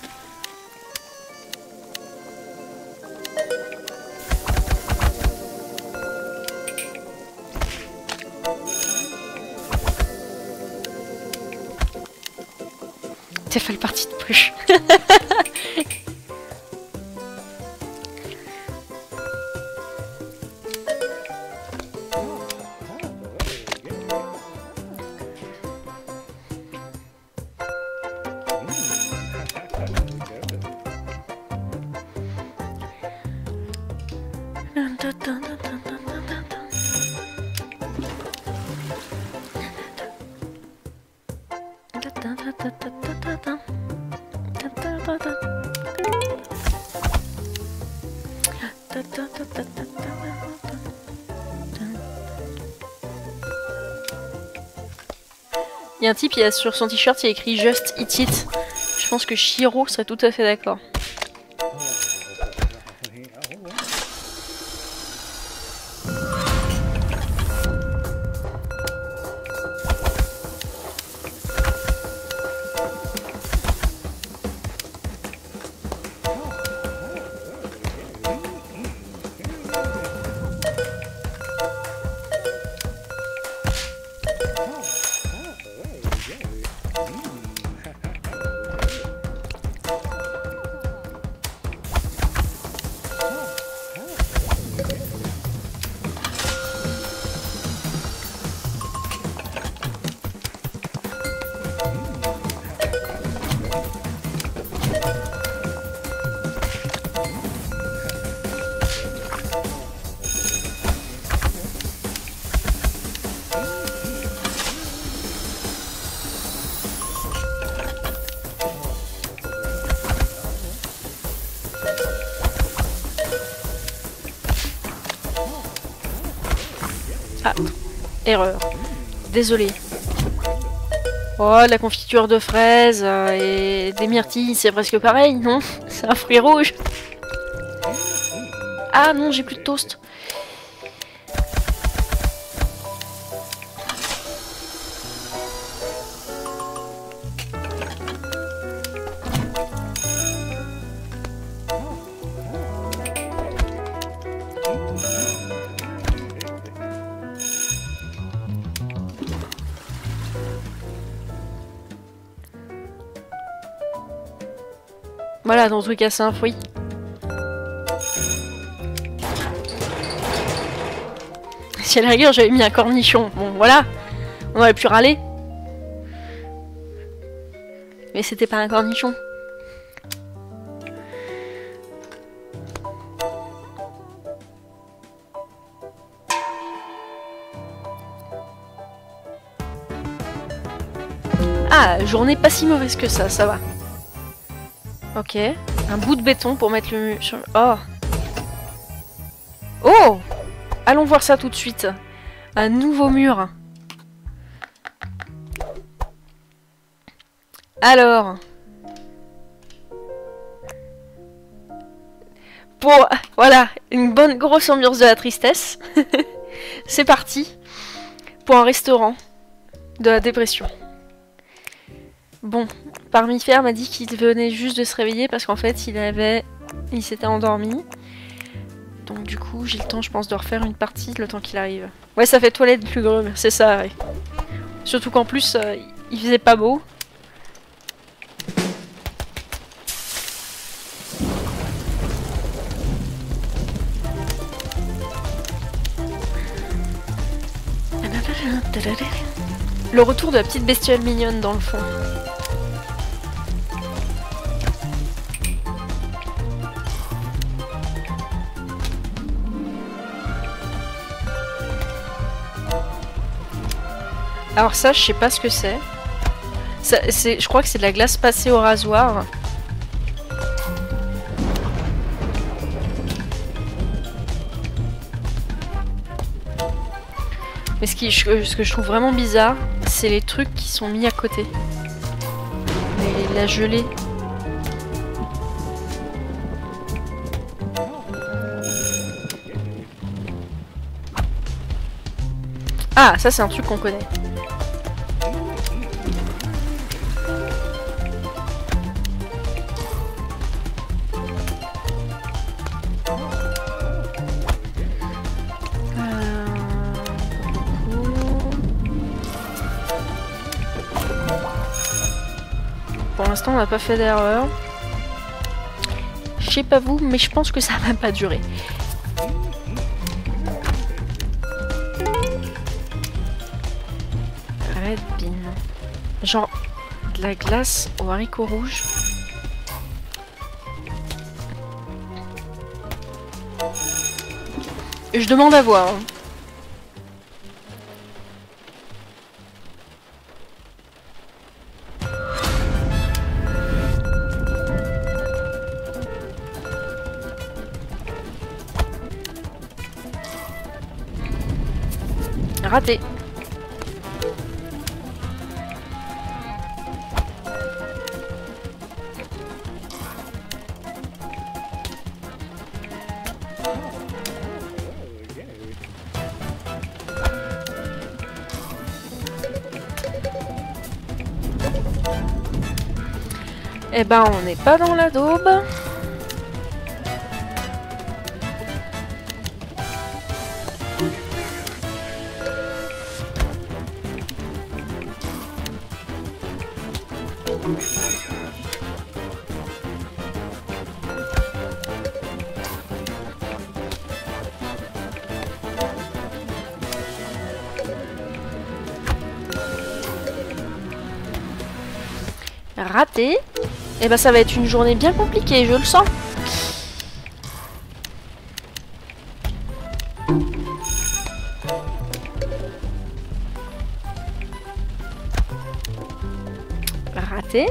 S1: T'as fait le parti de plus. Il y a un type, sur son t-shirt, il y a écrit Just Eat It. Je pense que Shiro serait tout à fait d'accord. Ah, erreur. Désolé. Oh, la confiture de fraises et des myrtilles, c'est presque pareil, non? C'est un fruit rouge. Ah non, j'ai plus de toast. Voilà, dans tous les cas, c'est un fruit. Si à la rigueur, j'avais mis un cornichon. Bon, voilà. On aurait pu râler. Mais c'était pas un cornichon. Ah, journée pas si mauvaise que ça va. Ok, un bout de béton pour mettre le mur sur... Oh! Oh! Allons voir ça tout de suite. Un nouveau mur. Alors... Pour... Voilà, une bonne grosse ambiance de la tristesse. C'est parti. Pour un restaurant de la dépression. Bon, Parmifer m'a dit qu'il venait juste de se réveiller parce qu'en fait il s'était endormi. Donc du coup j'ai le temps je pense de refaire une partie le temps qu'il arrive. Ouais, ça fait toilette plus grume, c'est ça, ouais. Surtout qu'en plus il faisait pas beau. Le retour de la petite bestiole mignonne dans le fond. Alors ça, je sais pas ce que c'est. Je crois que c'est de la glace passée au rasoir. Mais ce que je trouve vraiment bizarre, c'est les trucs qui sont mis à côté. La gelée. Ah, ça c'est un truc qu'on connaît. Pour l'instant, on n'a pas fait d'erreur. Je sais pas vous, mais je pense que ça va pas durer. Red bean. Genre de la glace aux haricots rouges. Je demande à voir. Hein. Raté. Eh ben, on n'est pas dans la daube. Raté. Et ben ça va être une journée bien compliquée, je le sens. Raté.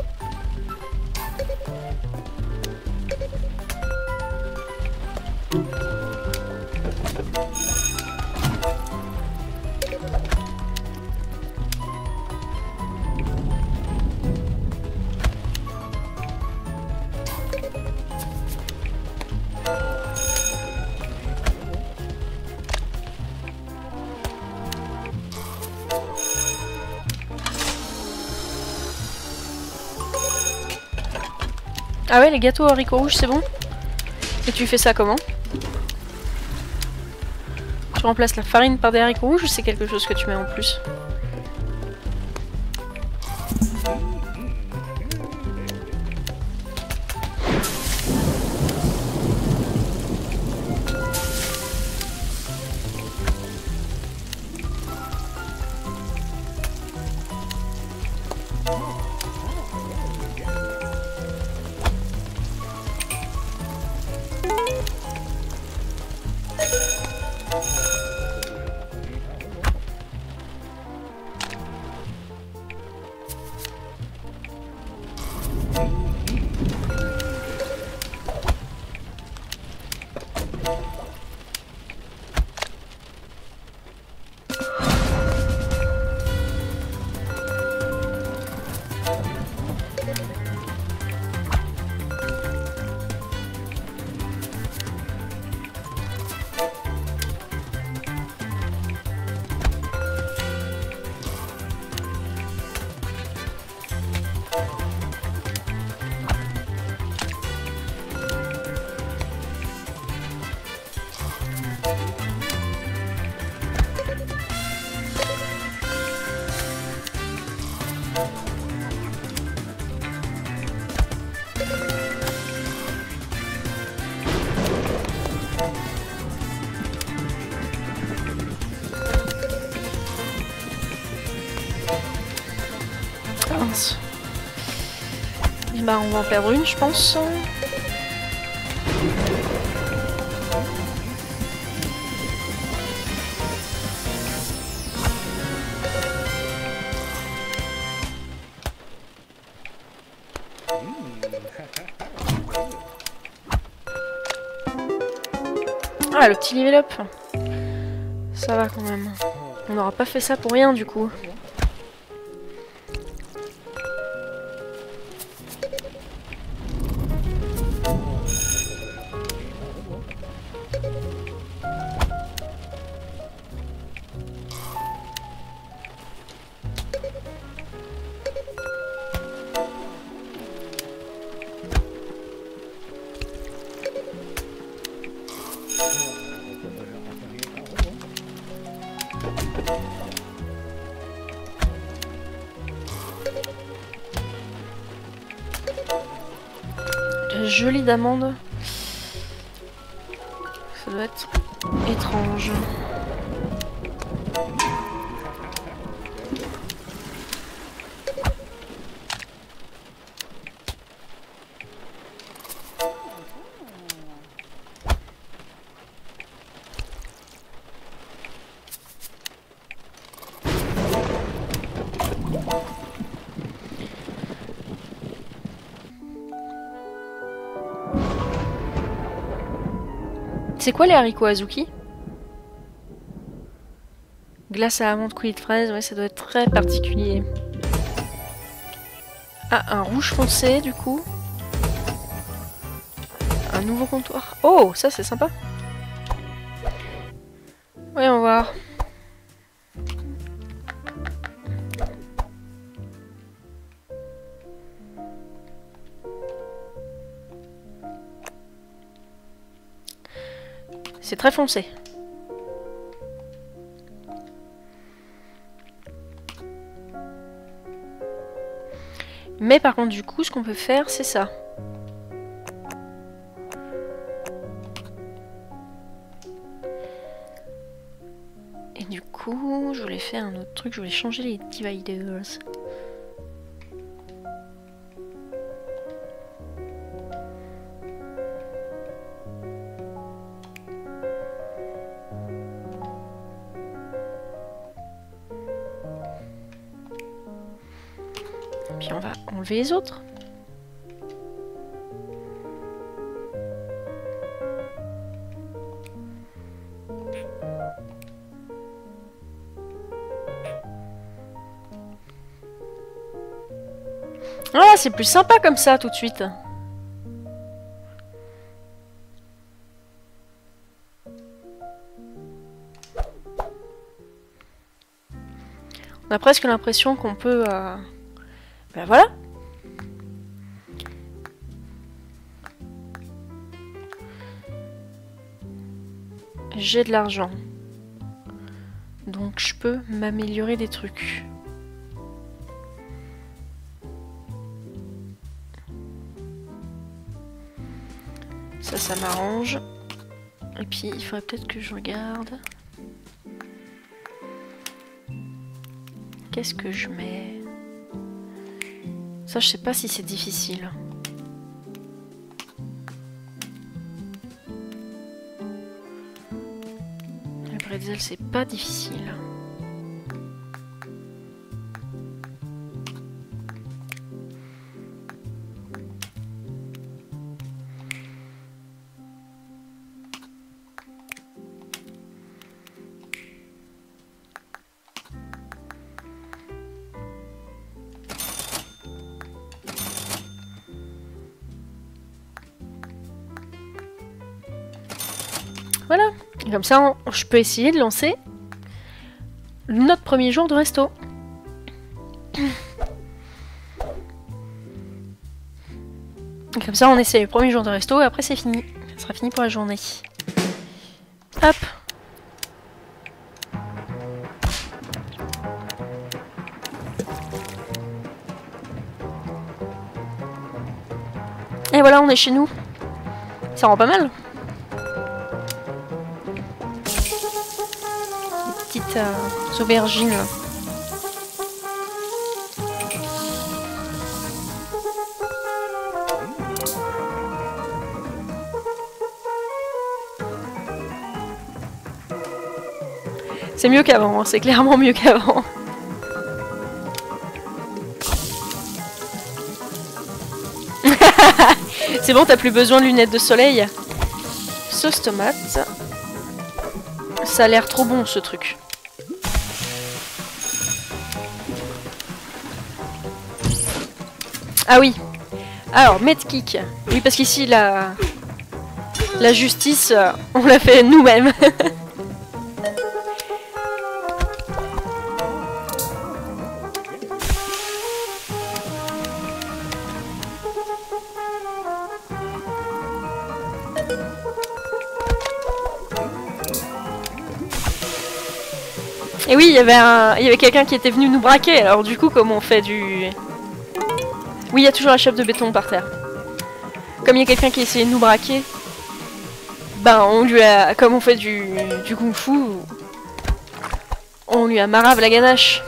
S1: Ah ouais, les gâteaux haricots rouges, c'est bon? Et tu fais ça comment? Tu remplaces la farine par des haricots rouges ou c'est quelque chose que tu mets en plus? Et bah on va en perdre une je pense. Ah le petit level up. Ça va quand même. On n'aura pas fait ça pour rien du coup. Jolie d'amande. Ça doit être étrange. C'est quoi les haricots Azuki? Glace à amande, coulis de fraise, ouais ça doit être très particulier. Ah, un rouge foncé du coup. Un nouveau comptoir. Oh, ça c'est sympa. Voyons voir. C'est très foncé. Mais par contre, du coup, ce qu'on peut faire, c'est ça. Et du coup, je voulais faire un autre truc. Je voulais changer les dividers. Puis on va enlever les autres. Ah, c'est plus sympa comme ça tout de suite. On a presque l'impression qu'on peut... Ben voilà. j'ai de l'argent. Donc je peux m'améliorer des trucs. Ça m'arrange. Et puis il faudrait peut-être que je regarde. Qu'est-ce que je mets? Ça, je sais pas si c'est difficile. Le bretzel, c'est pas difficile. Voilà, et comme ça je peux essayer de lancer notre premier jour de resto. Et comme ça on essaie le premier jour de resto et après c'est fini. Ça sera fini pour la journée. Hop. Et voilà, on est chez nous. Ça rend pas mal. Aubergines. C'est mieux qu'avant, c'est clairement mieux qu'avant. C'est bon, t'as plus besoin de lunettes de soleil. Sauce tomate. Ça a l'air trop bon ce truc. Ah oui. Alors, medkit. Oui, parce qu'ici, la justice, on l'a fait nous-mêmes. Et oui, il y avait quelqu'un qui était venu nous braquer. Alors du coup, comment on fait du... Oui, il y a toujours la chape de béton par terre. Comme il y a quelqu'un qui essayait de nous braquer, ben on lui a... Comme on fait du kung-fu, on lui a marave la ganache.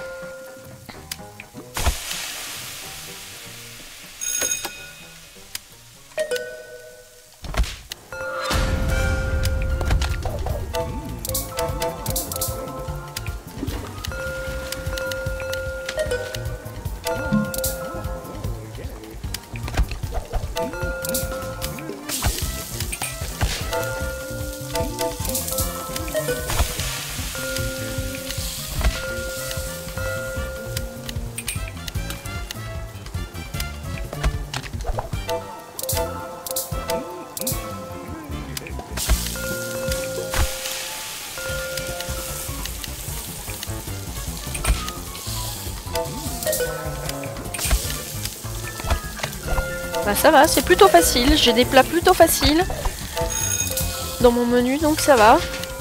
S1: Bah ça va, c'est plutôt facile. J'ai des plats plutôt faciles dans mon menu, donc ça va.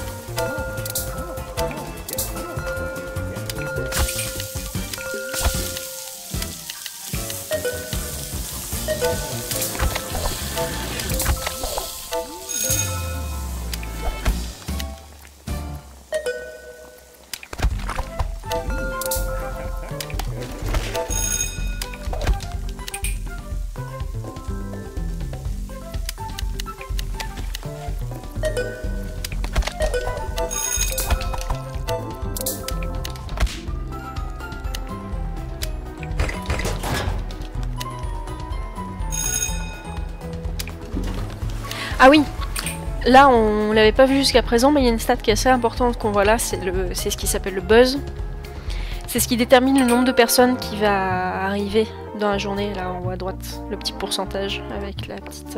S1: Ah oui, là on l'avait pas vu jusqu'à présent, mais il y a une stat qui est assez importante qu'on voit là, c'est ce qui s'appelle le buzz. C'est ce qui détermine le nombre de personnes qui va arriver dans la journée, là en haut à droite, le petit pourcentage avec la petite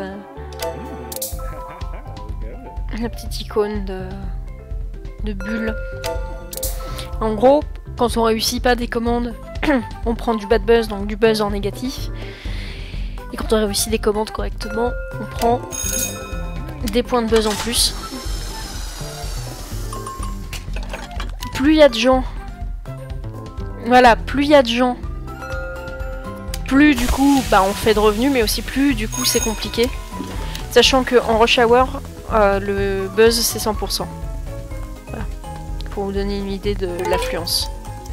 S1: icône de bulle. En gros, quand on réussit pas des commandes, on prend du bad buzz, donc du buzz en négatif. Et quand on réussit des commandes correctement, on prend des points de buzz en plus. plus il y a de gens. Voilà, plus il y a de gens. Plus du coup, bah on fait de revenus, mais aussi plus du coup c'est compliqué. Sachant qu'en rush hour, le buzz c'est 100%. Voilà. Pour vous donner une idée de l'affluence.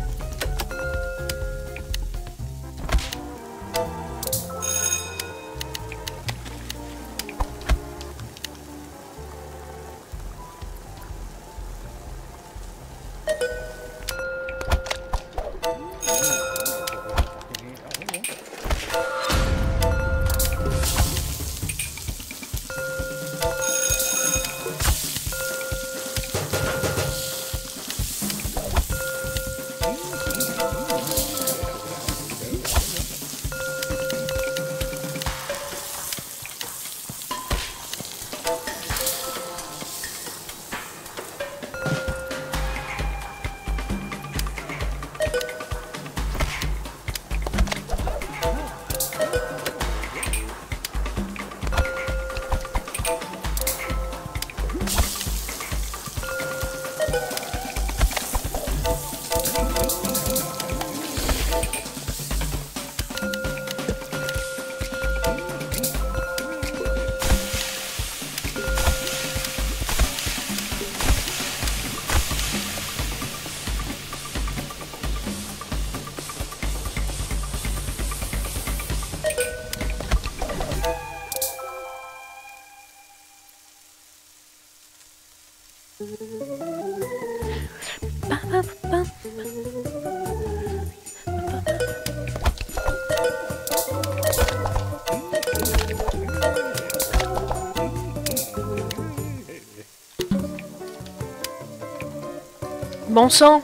S1: Bon sang!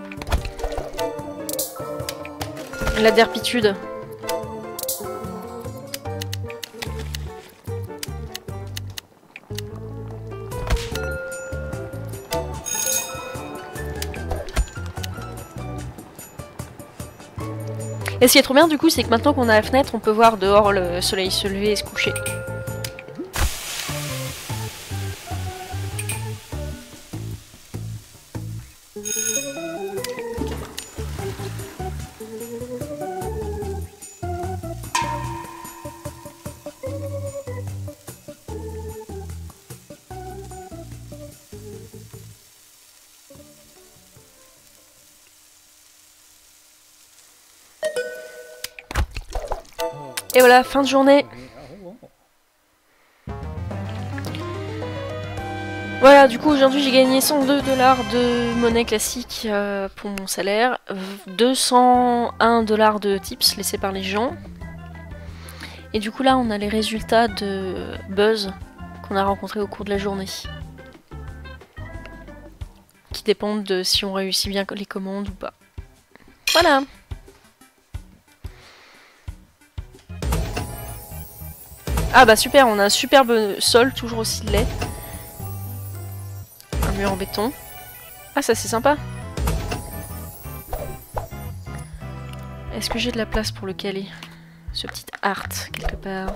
S1: La derpitude. Et ce qui est trop bien du coup, c'est que maintenant qu'on a la fenêtre, on peut voir dehors le soleil se lever et se coucher. Et voilà, fin de journée. Voilà, du coup aujourd'hui j'ai gagné 102 $ de monnaie classique pour mon salaire, 201 $ de tips laissés par les gens. Et du coup là on a les résultats de buzz qu'on a rencontrés au cours de la journée. Qui dépendent de si on réussit bien les commandes ou pas. Voilà. Ah bah super, on a un superbe sol, toujours aussi laid. Un mur en béton. Ah ça c'est sympa. Est-ce que j'ai de la place pour le caler? Ce petit art quelque part.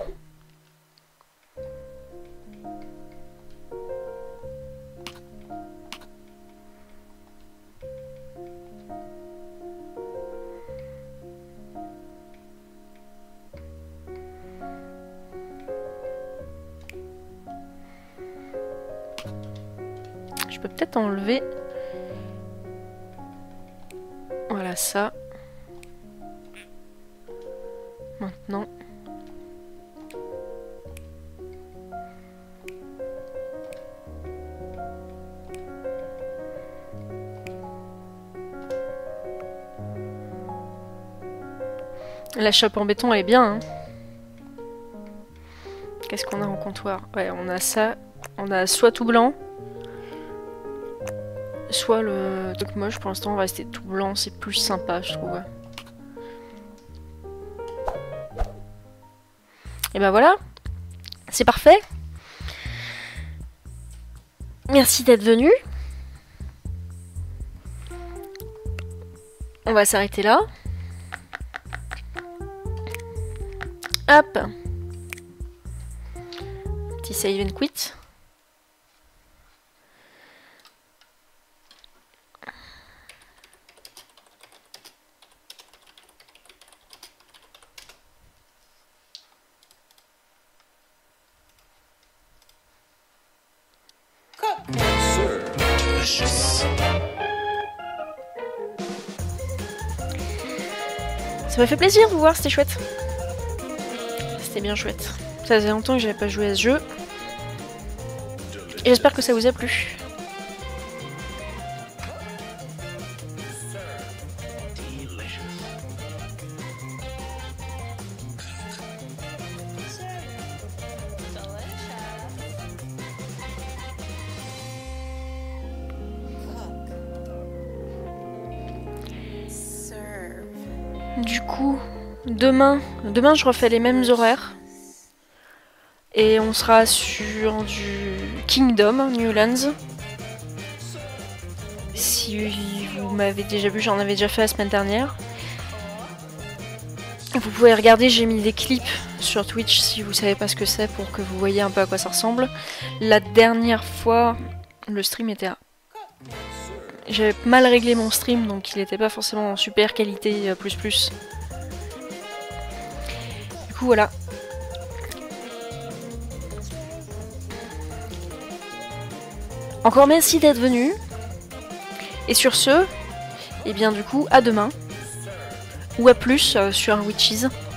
S1: Je peux peut-être enlever. Voilà ça. Maintenant. La chope en béton elle est bien. Hein. Qu'est-ce qu'on a en comptoir? Ouais, on a ça. On a soit tout blanc. Soit le truc moche, pour l'instant on va rester tout blanc, c'est plus sympa je trouve. Et ben voilà, c'est parfait. Merci d'être venu. On va s'arrêter là. Hop. Petit save and quit.
S2: Delicious.
S1: Ça m'a fait plaisir de vous voir, c'était chouette. C'était bien chouette. Ça faisait longtemps que j'avais pas joué à ce jeu. Et j'espère que ça vous a plu. Du coup, demain je refais les mêmes horaires. Et on sera sur du Kingdom, Newlands. Si vous m'avez déjà vu, j'en avais déjà fait la semaine dernière. Vous pouvez regarder, j'ai mis des clips sur Twitch si vous savez pas ce que c'est pour que vous voyez un peu à quoi ça ressemble. La dernière fois, le stream était à... J'avais mal réglé mon stream, donc il n'était pas forcément en super qualité plus. Du coup, voilà. Encore merci d'être venu. Et sur ce, et bien du coup, à demain. Ou à plus sur un Witches.